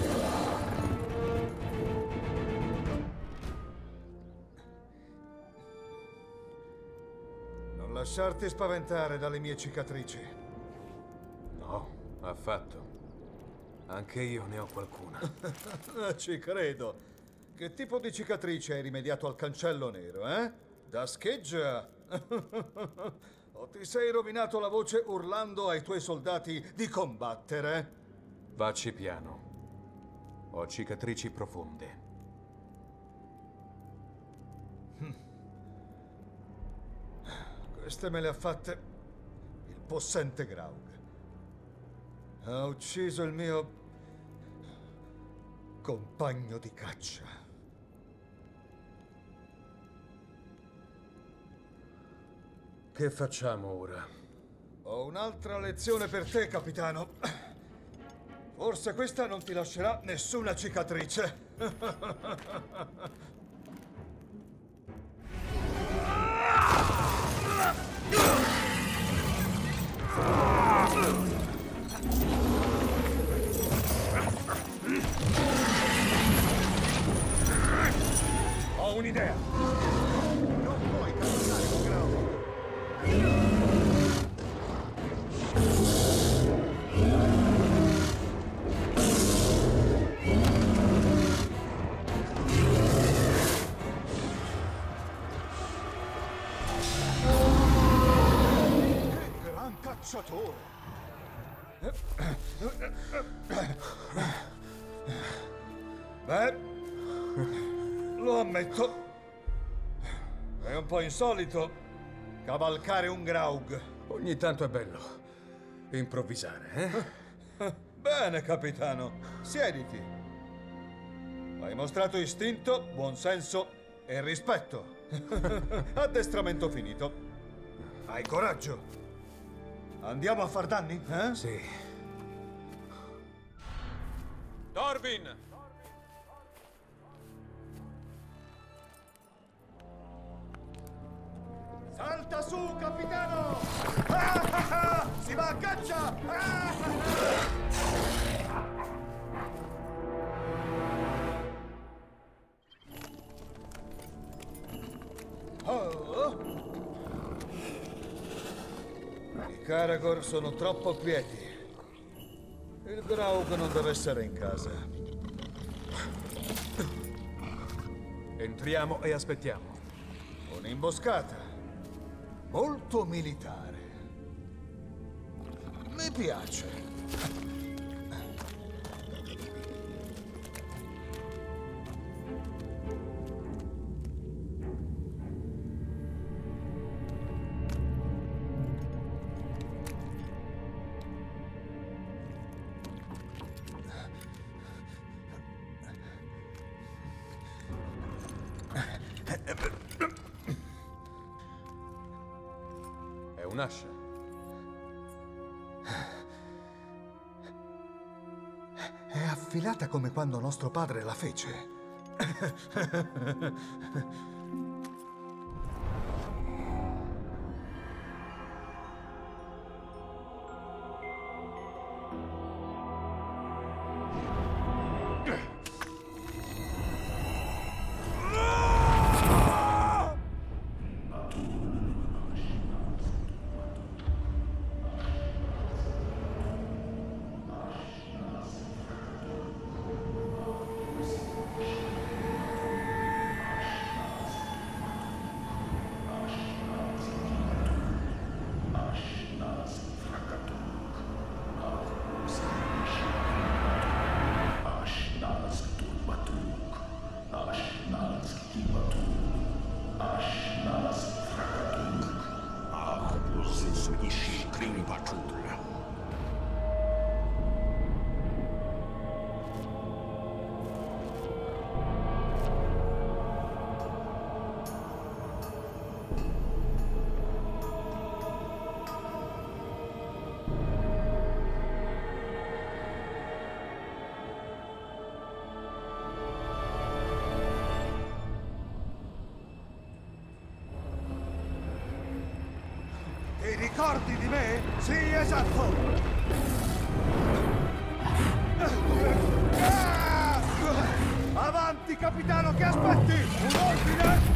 Non lasciarti spaventare dalle mie cicatrici. No, affatto. Anche io ne ho qualcuna. Ci credo. Che tipo di cicatrice hai rimediato al cancello nero, eh? Da scheggia? O ti sei rovinato la voce urlando ai tuoi soldati di combattere? Vacci piano. Ho cicatrici profonde. Queste me le ha fatte il possente Graug. Ha ucciso il mio compagno di caccia. Che facciamo ora? Ho un'altra lezione per te, capitano. Forse questa non ti lascerà nessuna cicatrice. Ho un'idea. Non puoi cavalcare un Graug. giocatore. Beh, lo ammetto. È un po' insolito cavalcare un Graug. Ogni tanto è bello improvvisare, eh? Bene, capitano. Siediti. Hai mostrato istinto, buonsenso e rispetto. Addestramento finito. Hai coraggio. Andiamo a far danni, eh? Sì. Torvin! Salta su, capitano! Ah, ah, ah! Si va a caccia! Ah, ah, ah! Oh. I Karagor sono troppo quieti. Il Graug non deve essere in casa. Entriamo e aspettiamo. Un'imboscata. Molto militare. Mi piace. Un'ascia. È affilata come quando nostro padre la fece. Ti ricordi di me? Sì, esatto! Avanti, capitano, che aspetti? Un ordine!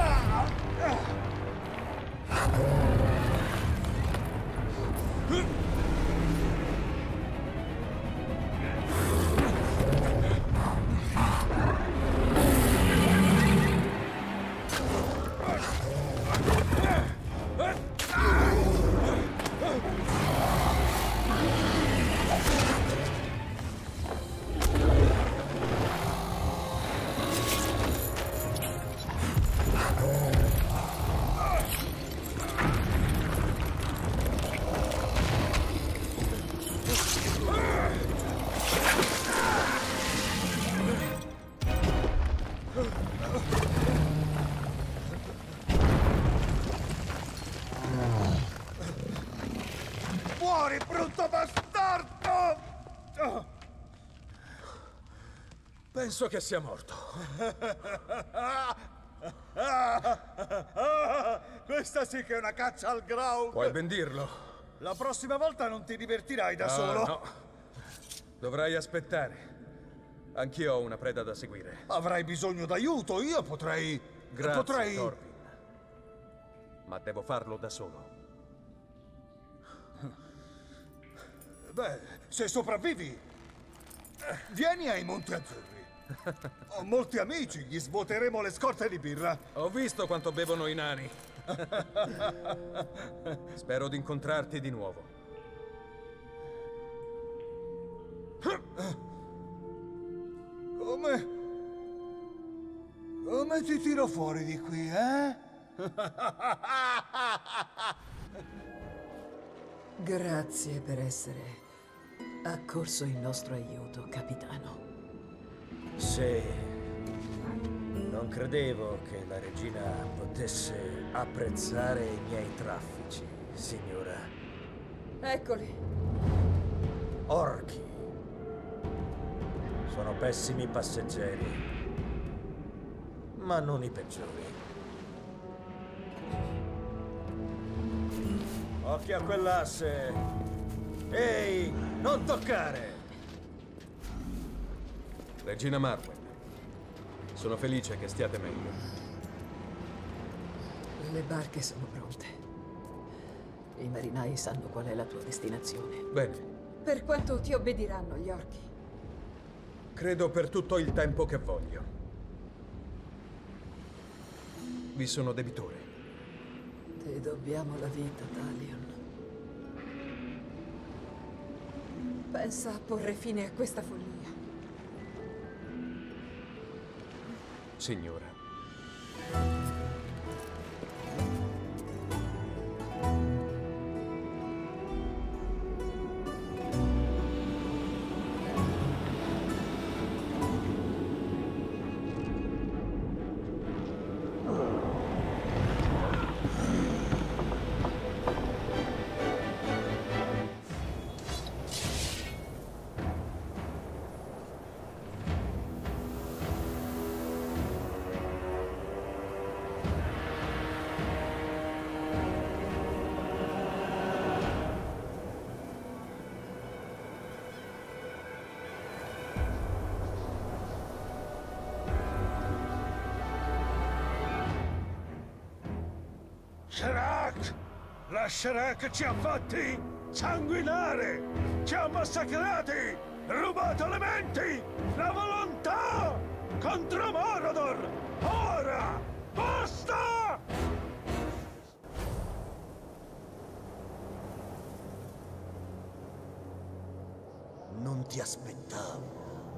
Fuori, brutto bastardo! Penso che sia morto. Questa sì che è una caccia al Graug! Puoi ben dirlo. La prossima volta non ti divertirai da Ah, solo. no. Dovrai aspettare. Anch'io ho una preda da seguire. Avrai bisogno d'aiuto, io potrei... Grazie, potrei... Torvin. Ma devo farlo da solo. Beh, se sopravvivi, vieni ai Monti Azzurri. Ho molti amici, gli svuoteremo le scorte di birra. Ho visto quanto bevono i nani. Spero di incontrarti di nuovo. Come ti tiro fuori di qui, eh? Grazie per essere accorso in nostro aiuto, capitano. Sì. Non credevo che la regina potesse apprezzare i miei traffici, signora. Eccoli. Orchi. Sono pessimi passeggeri, ma non i peggiori. Occhio a quell'asse! Ehi, non toccare! Regina Marwen, sono felice che stiate meglio. Le barche sono pronte. I marinai sanno qual è la tua destinazione. Bene. Per quanto ti obbediranno gli orchi? Credo per tutto il tempo che voglio. Vi sono debitore. Ti dobbiamo la vita, Talion. Pensa a porre fine a questa follia. Signora. Serac! La Serac ci ha fatti sanguinare! Ci ha massacrati! Rubato le menti! La volontà! Contro Morador! Ora! Basta! Non ti aspettavo.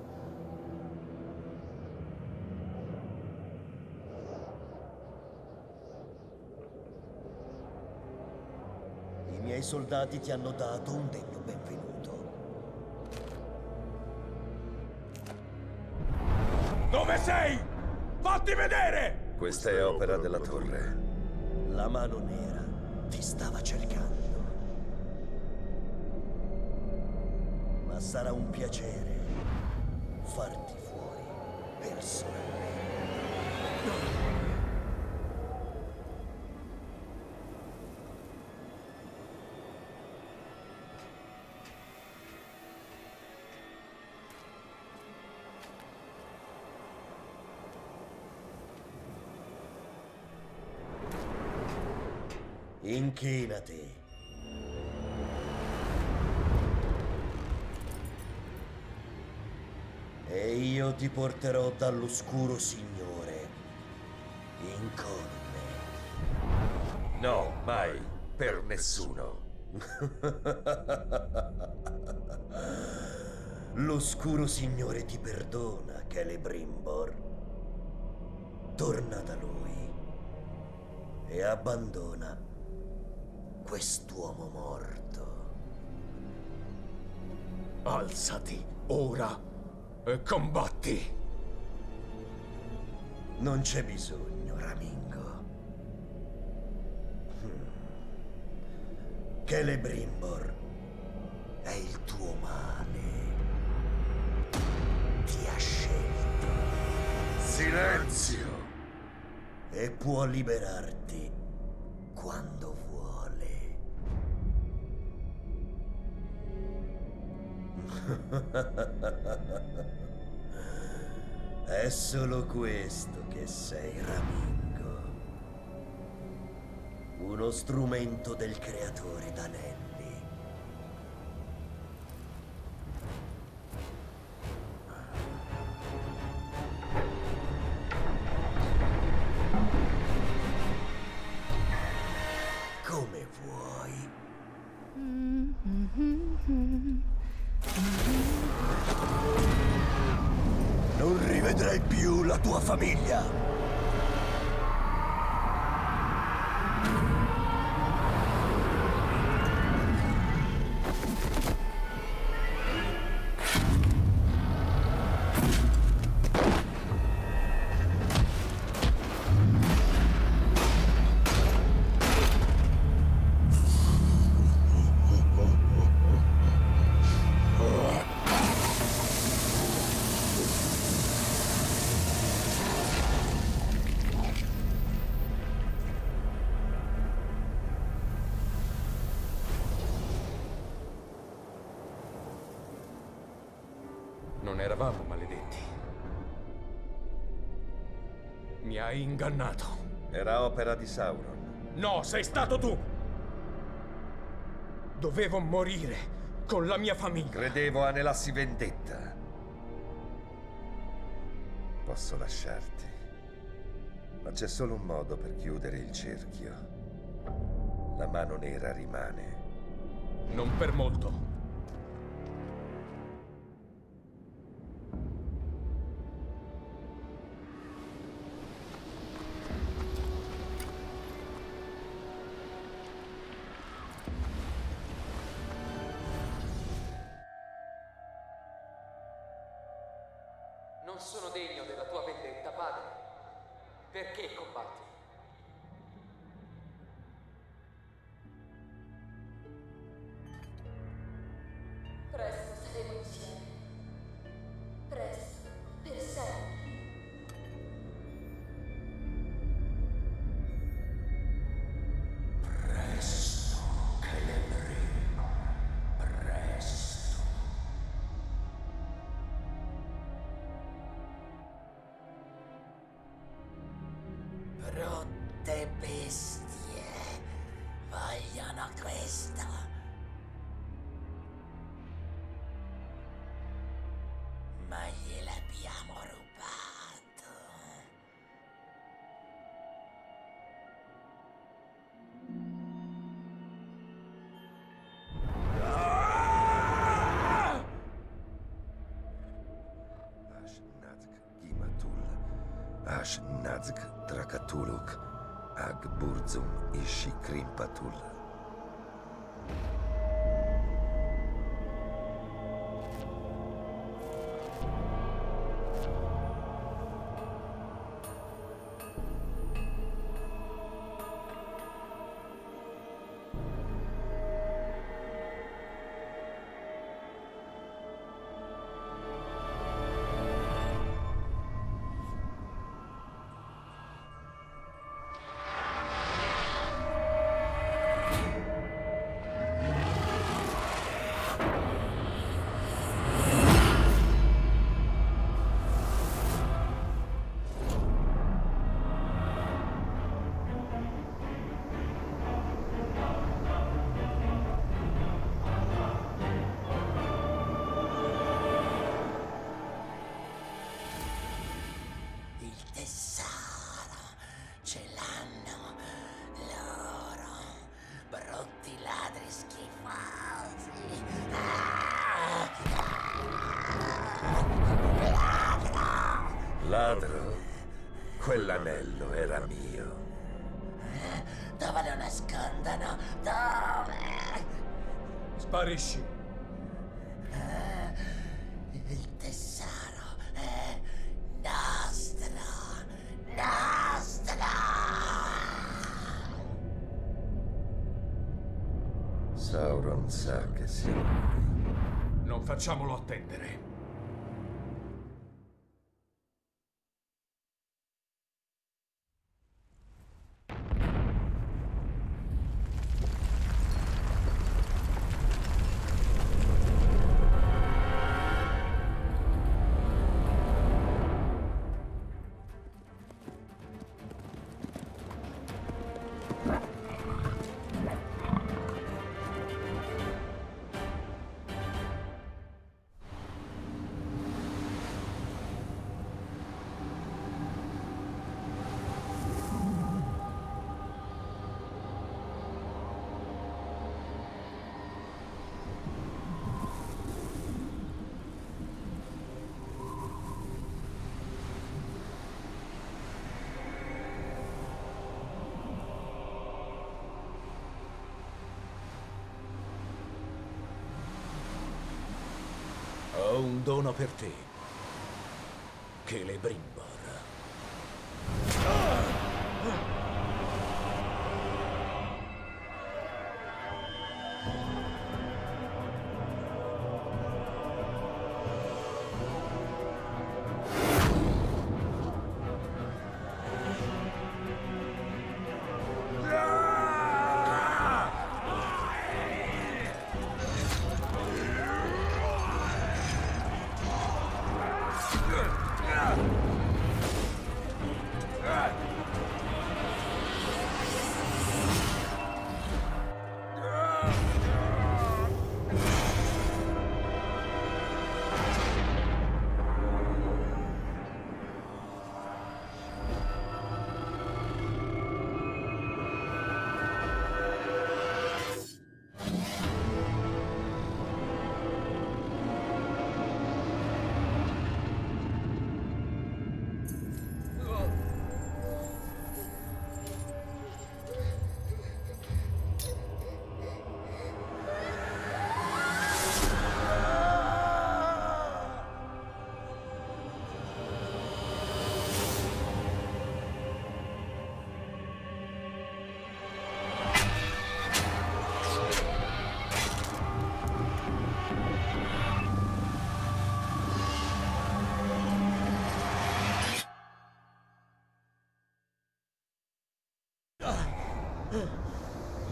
I miei soldati ti hanno dato un degno benvenuto. Dove sei? Fatti vedere! Questa è opera della torre. La mano nera ti stava cercando. Ma sarà un piacere farti fuori personalmente. Inchinati. E io ti porterò dall'oscuro signore, incolume. No, mai. Per nessuno. L'oscuro signore ti perdona, Celebrimbor. Torna da lui e abbandona quest'uomo morto. Alzati, ora, e combatti! Non c'è bisogno, Ramingo. Hmm. Celebrimbor è il tuo male. Ti ha scelto. Silenzio! E può liberarti quando vuole. È solo questo che sei, Ramingo. Uno strumento del creatore d'anelli. Come vuoi. Non rivedrai più la tua famiglia. Non eravamo maledetti. Mi hai ingannato. Era opera di Sauron. No, sei stato tu! Dovevo morire con la mia famiglia. Credevo anelassi vendetta. Posso lasciarti, ma c'è solo un modo per chiudere il cerchio. La mano nera rimane. Non per molto. Non sono degno della tua vendetta, padre. Perché combatti? Presto saremo insieme. Presto, per sempre. Presto, Celebrino. Presto. Brutte bestie vogliono questo. Ma gliel'abbiamo rubato. Ash-Nazg Gimatul. Ash-Nazg Drakatuluk. Ag-Burzum Ishi Krimpatul. Ladro, quell'anello era mio. Dove lo nascondono? Dove? Sparisci. Il tesoro è nostro. Nostro! Sauron sa che siamo qui. Non facciamolo attendere. Ho un dono per te, Celebrimbor.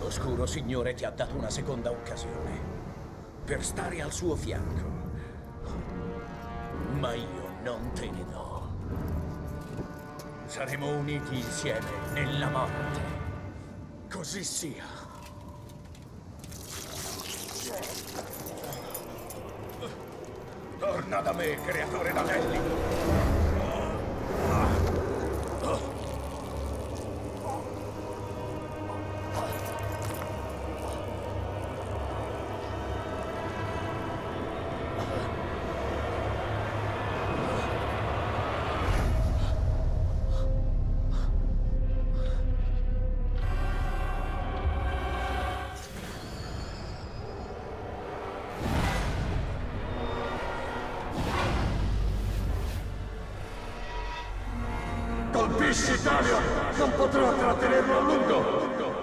L'oscuro signore ti ha dato una seconda occasione per stare al suo fianco. Ma io non te ne do. Saremo uniti insieme nella morte. Così sia. Torna da me, creatore d'anelli. Colpisci, Italia! Non potrò trattenerlo a lungo!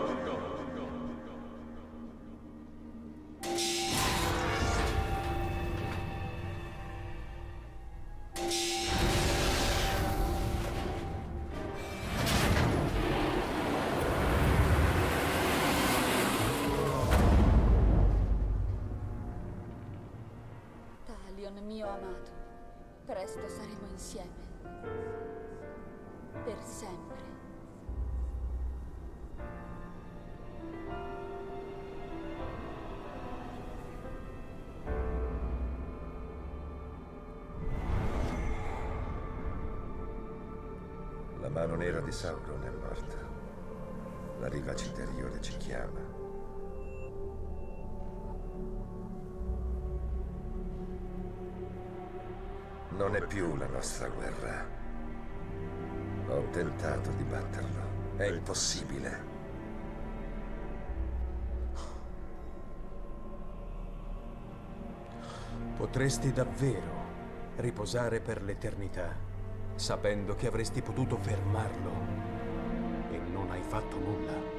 Talion, mio amato, presto saremo insieme. Per sempre. La mano nera di Sauron è morta. La riva interiore ci chiama. Non è più la nostra guerra. Ho tentato di batterlo. È impossibile. Potresti davvero riposare per l'eternità, sapendo che avresti potuto fermarlo e non hai fatto nulla.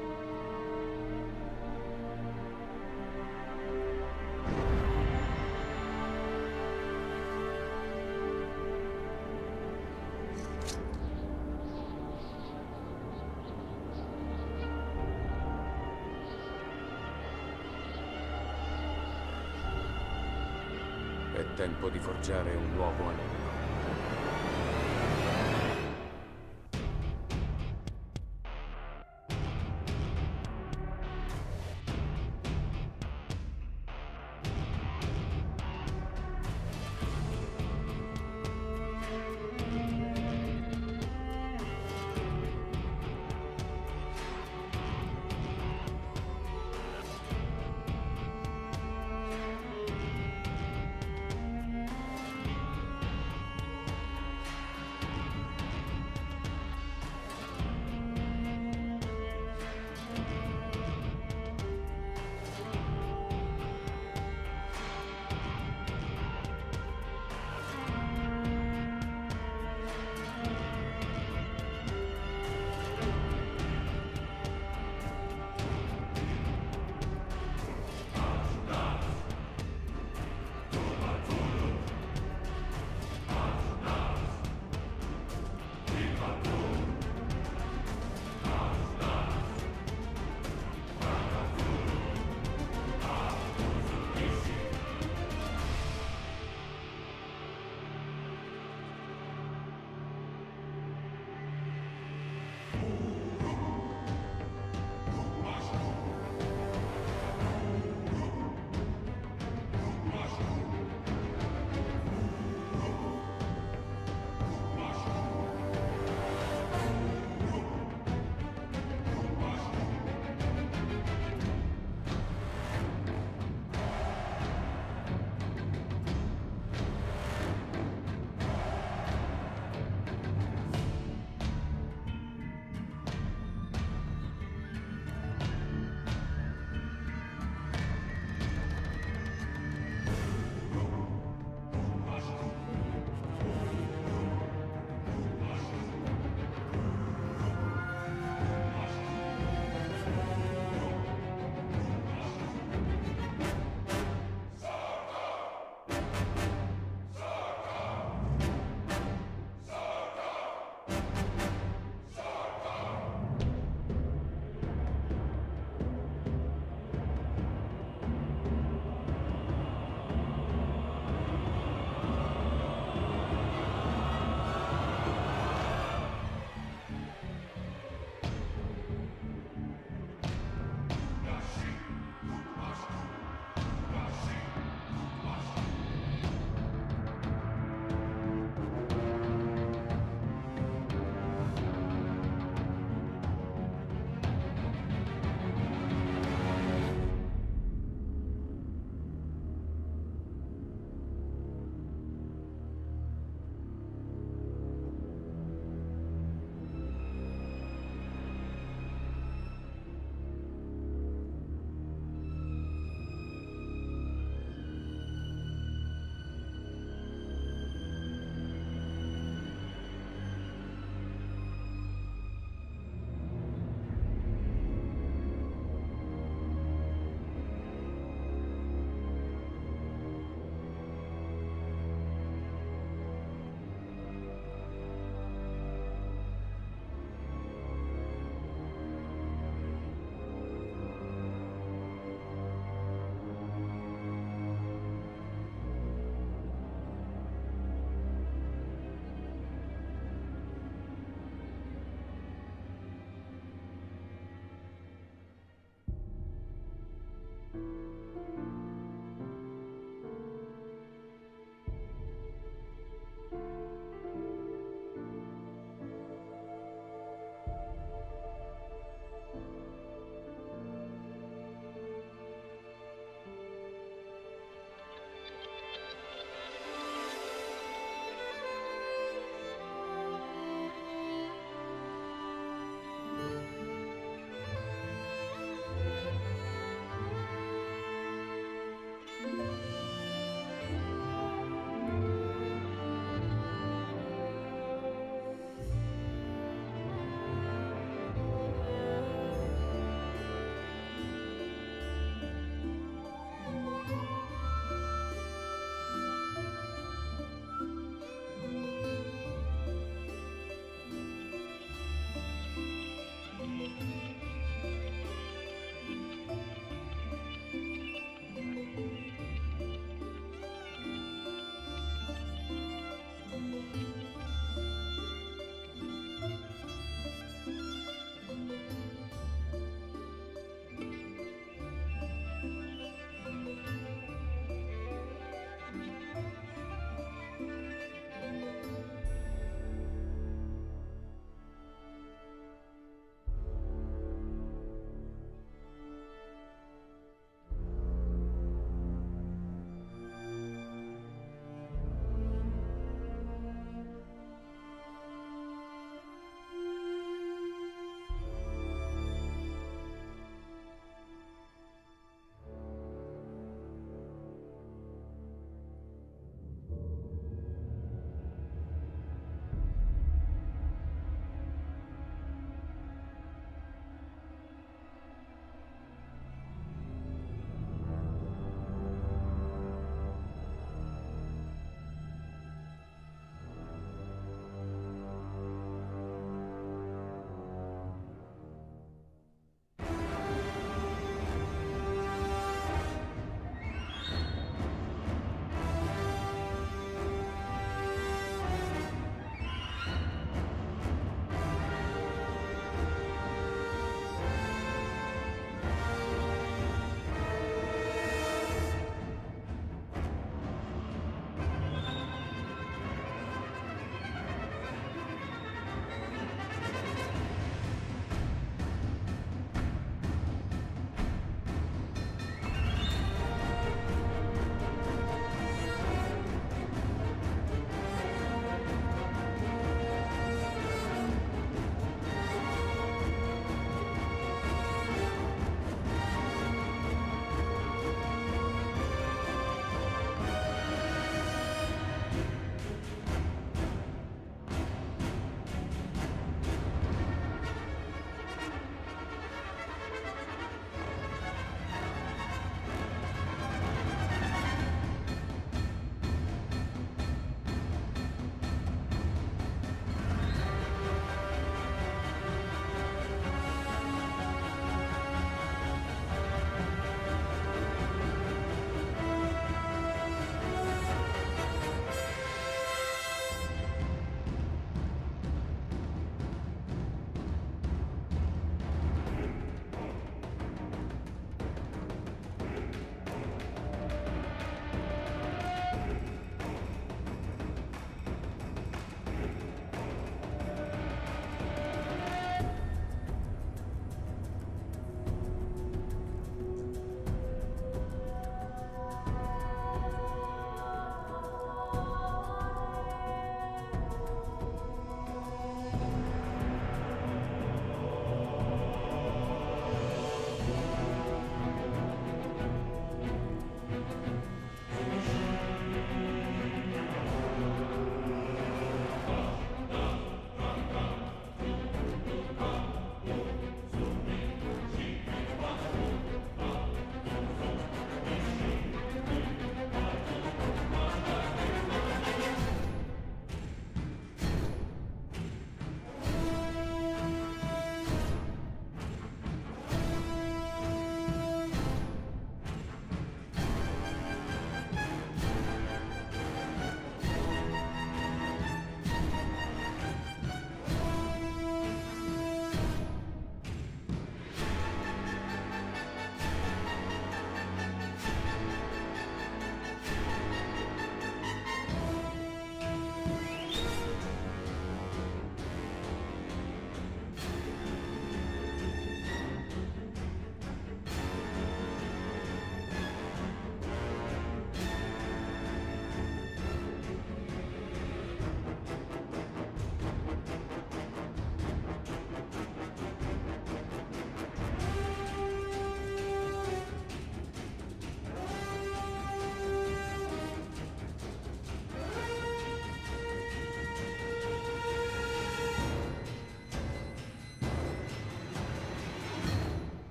È tempo di forgiare un nuovo anello.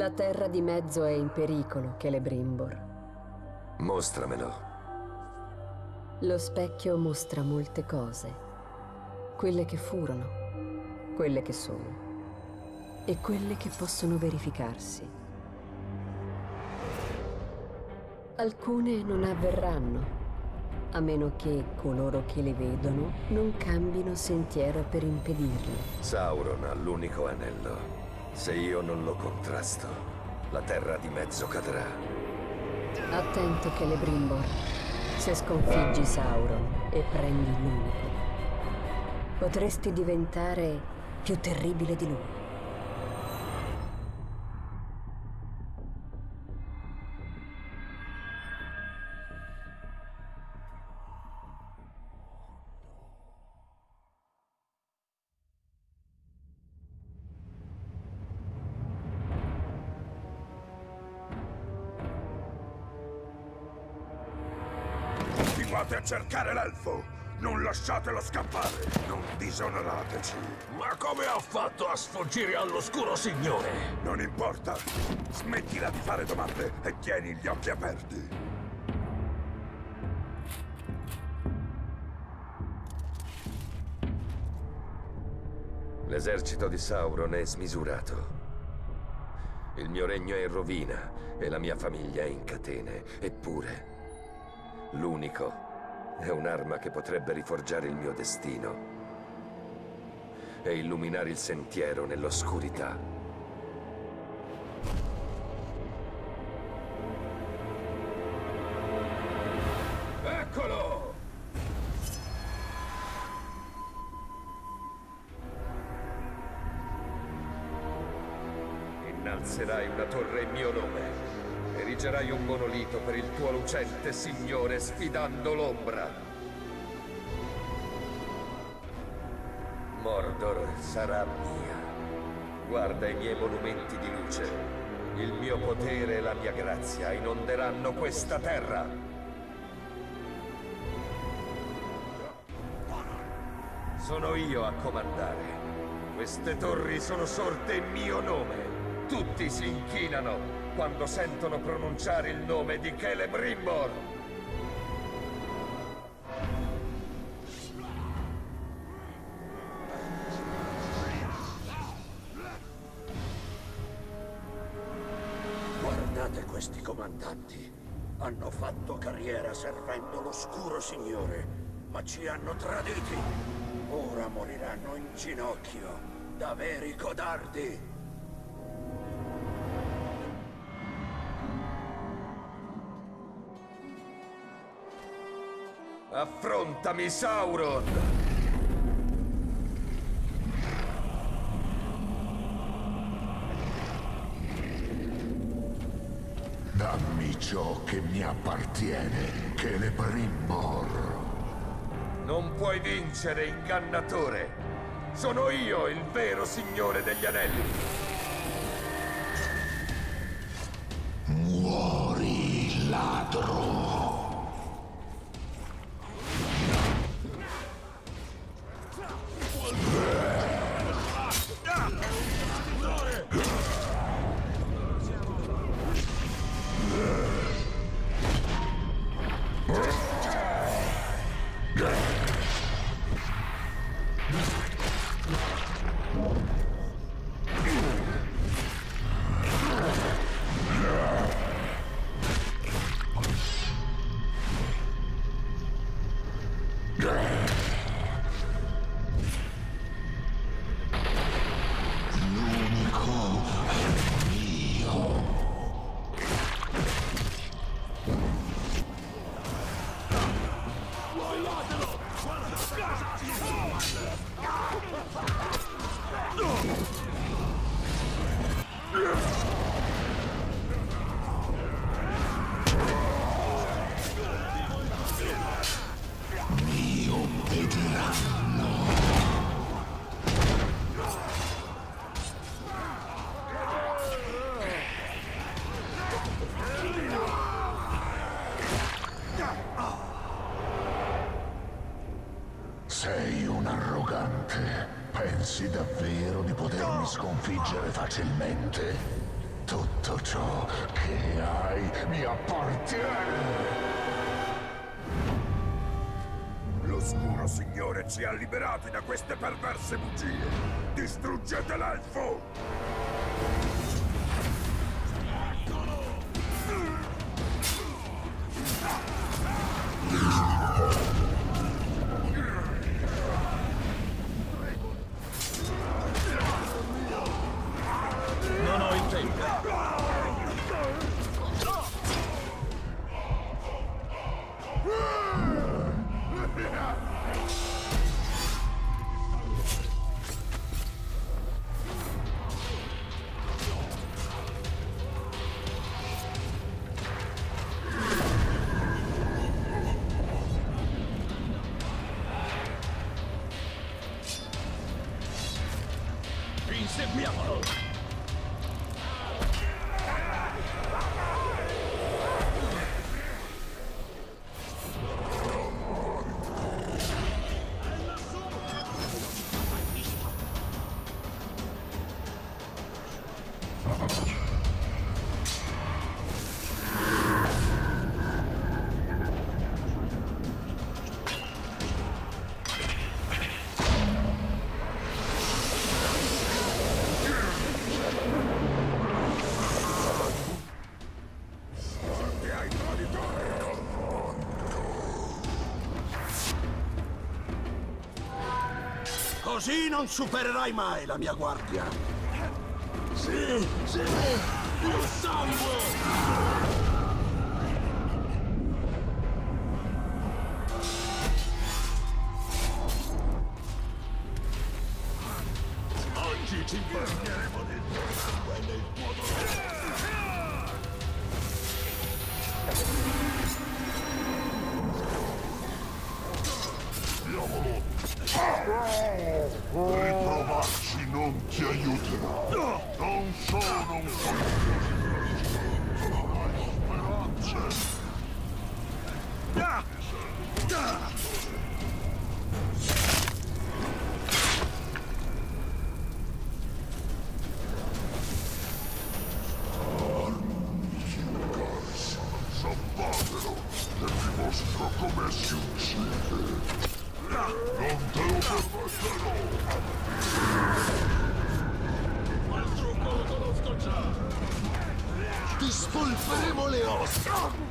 La terra di mezzo è in pericolo, Celebrimbor. Mostramelo. Lo specchio mostra molte cose. Quelle che furono, quelle che sono e quelle che possono verificarsi. Alcune non avverranno, a meno che coloro che le vedono non cambino sentiero per impedirle. Sauron ha l'unico anello. Se io non lo contrasto, la terra di mezzo cadrà. Attento, Celebrimbor. Se sconfiggi Sauron e prendi l'unico, potresti diventare più terribile di lui. Continuate a cercare l'elfo! Non lasciatelo scappare! Non disonorateci! Ma come ha fatto a sfuggire all'oscuro signore? Non importa! Smettila di fare domande e tieni gli occhi aperti! L'esercito di Sauron è smisurato. Il mio regno è in rovina e la mia famiglia è in catene. Eppure, l'unico è un'arma che potrebbe riforgiare il mio destino e illuminare il sentiero nell'oscurità. Eccolo! Innalzerai una torre in mio nome. Erigerai un monolito per il tuo lucente signore sfidando l'ombra. Mordor sarà mia. Guarda i miei monumenti di luce. Il mio potere e la mia grazia inonderanno questa terra. Sono io a comandare. Queste torri sono sorte in mio nome. Tutti si inchinano quando sentono pronunciare il nome di Celebrimbor. Guardate questi comandanti. Hanno fatto carriera servendo l'oscuro signore, ma ci hanno traditi. Ora moriranno in ginocchio, da veri codardi. Affrontami, Sauron! Dammi ciò che mi appartiene, Celebrimbor. Non puoi vincere, ingannatore! Sono io il vero Signore degli Anelli! Muori, ladro! Sei un arrogante. Pensi davvero di potermi sconfiggere facilmente? Tutto ciò che hai mi appartiene! L'oscuro signore ci ha liberati da queste perverse bugie! Distruggete l'elfo! Non ho il tempo. Inseguiamolo! Così non supererai mai la mia guardia. Sì, sì, il sangue! Oggi ci bagneremo nel tuo sangue e nel tuo dolore. Diavolo! Riprovarci non ti aiuterà. Non sono un non hai speranze. Salvatelo e vi mostro come si uccide. Non te lo permetterò! Ma il trucco lo conosco già! Ti spolveremo le ossa!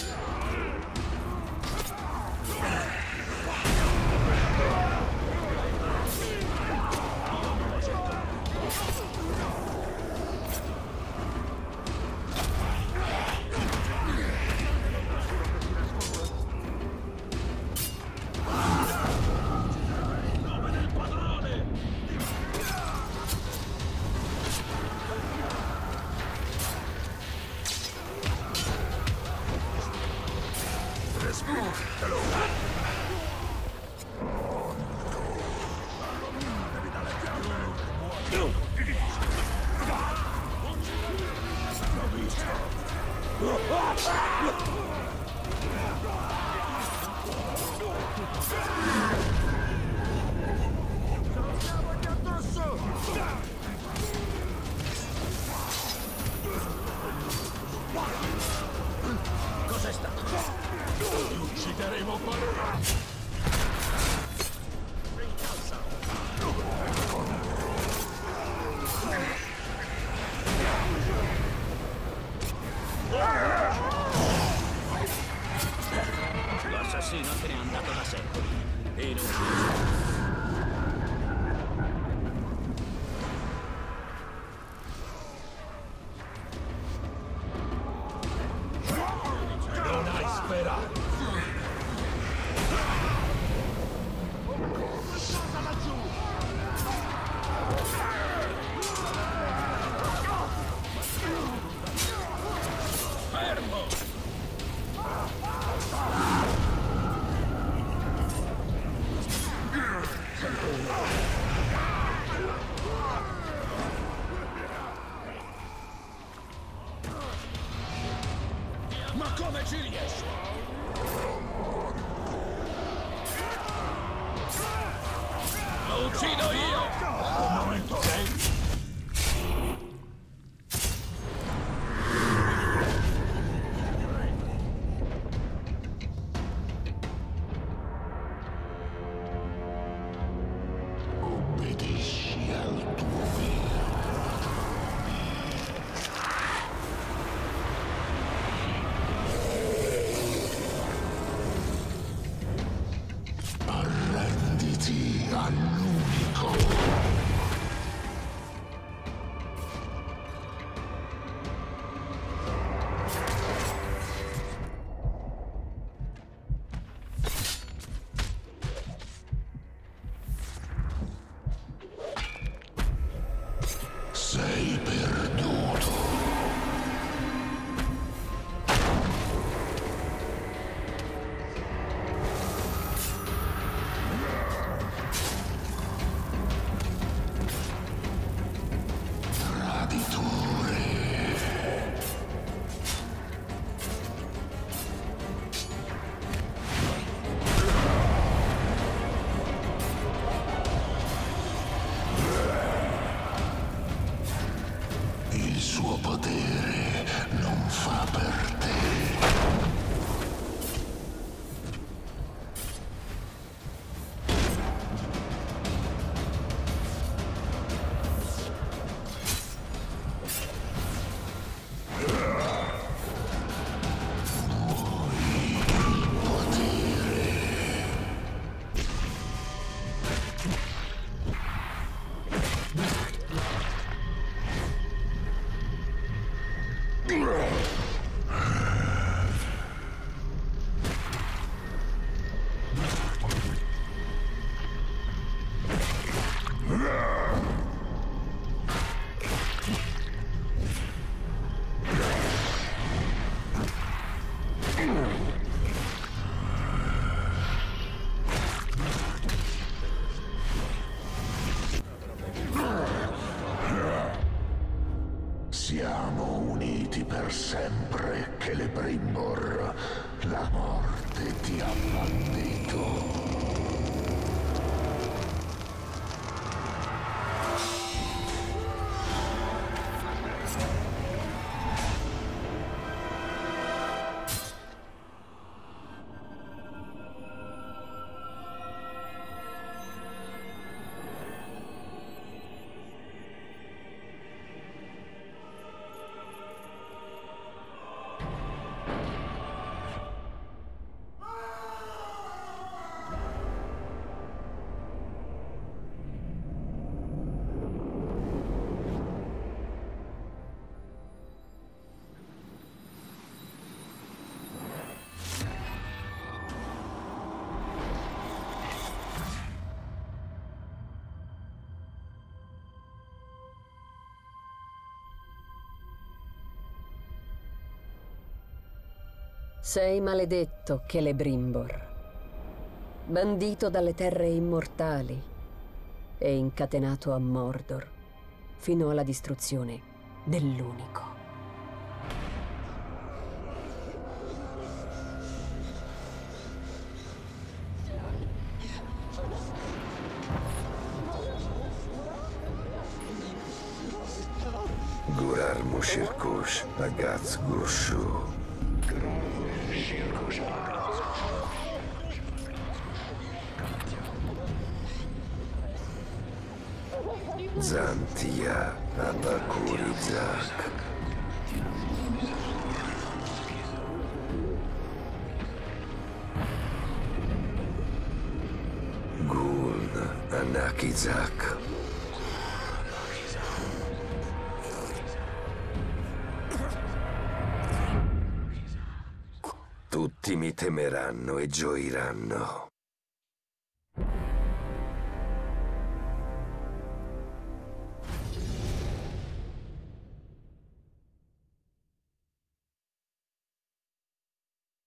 Cos'è stato? Ti uccideremo qua! L'assassino se n'è andato da secoli e non Non hai speranza! Cosa laggiù? fermo! Ma come ci riesci? Lo uccido io! Un momento! all'unico. Sei perduto. Il suo potere non fa per te. Siamo uniti per sempre, Celebrimbor. La morte ti ha bandito. Sei maledetto, Celebrimbor, bandito dalle terre immortali e incatenato a Mordor fino alla distruzione dell'unico. Gurar Mushirkush, Agaz Gushu. Zantia Abakurizak. Guln Anakizak. Tutti mi temeranno e gioiranno.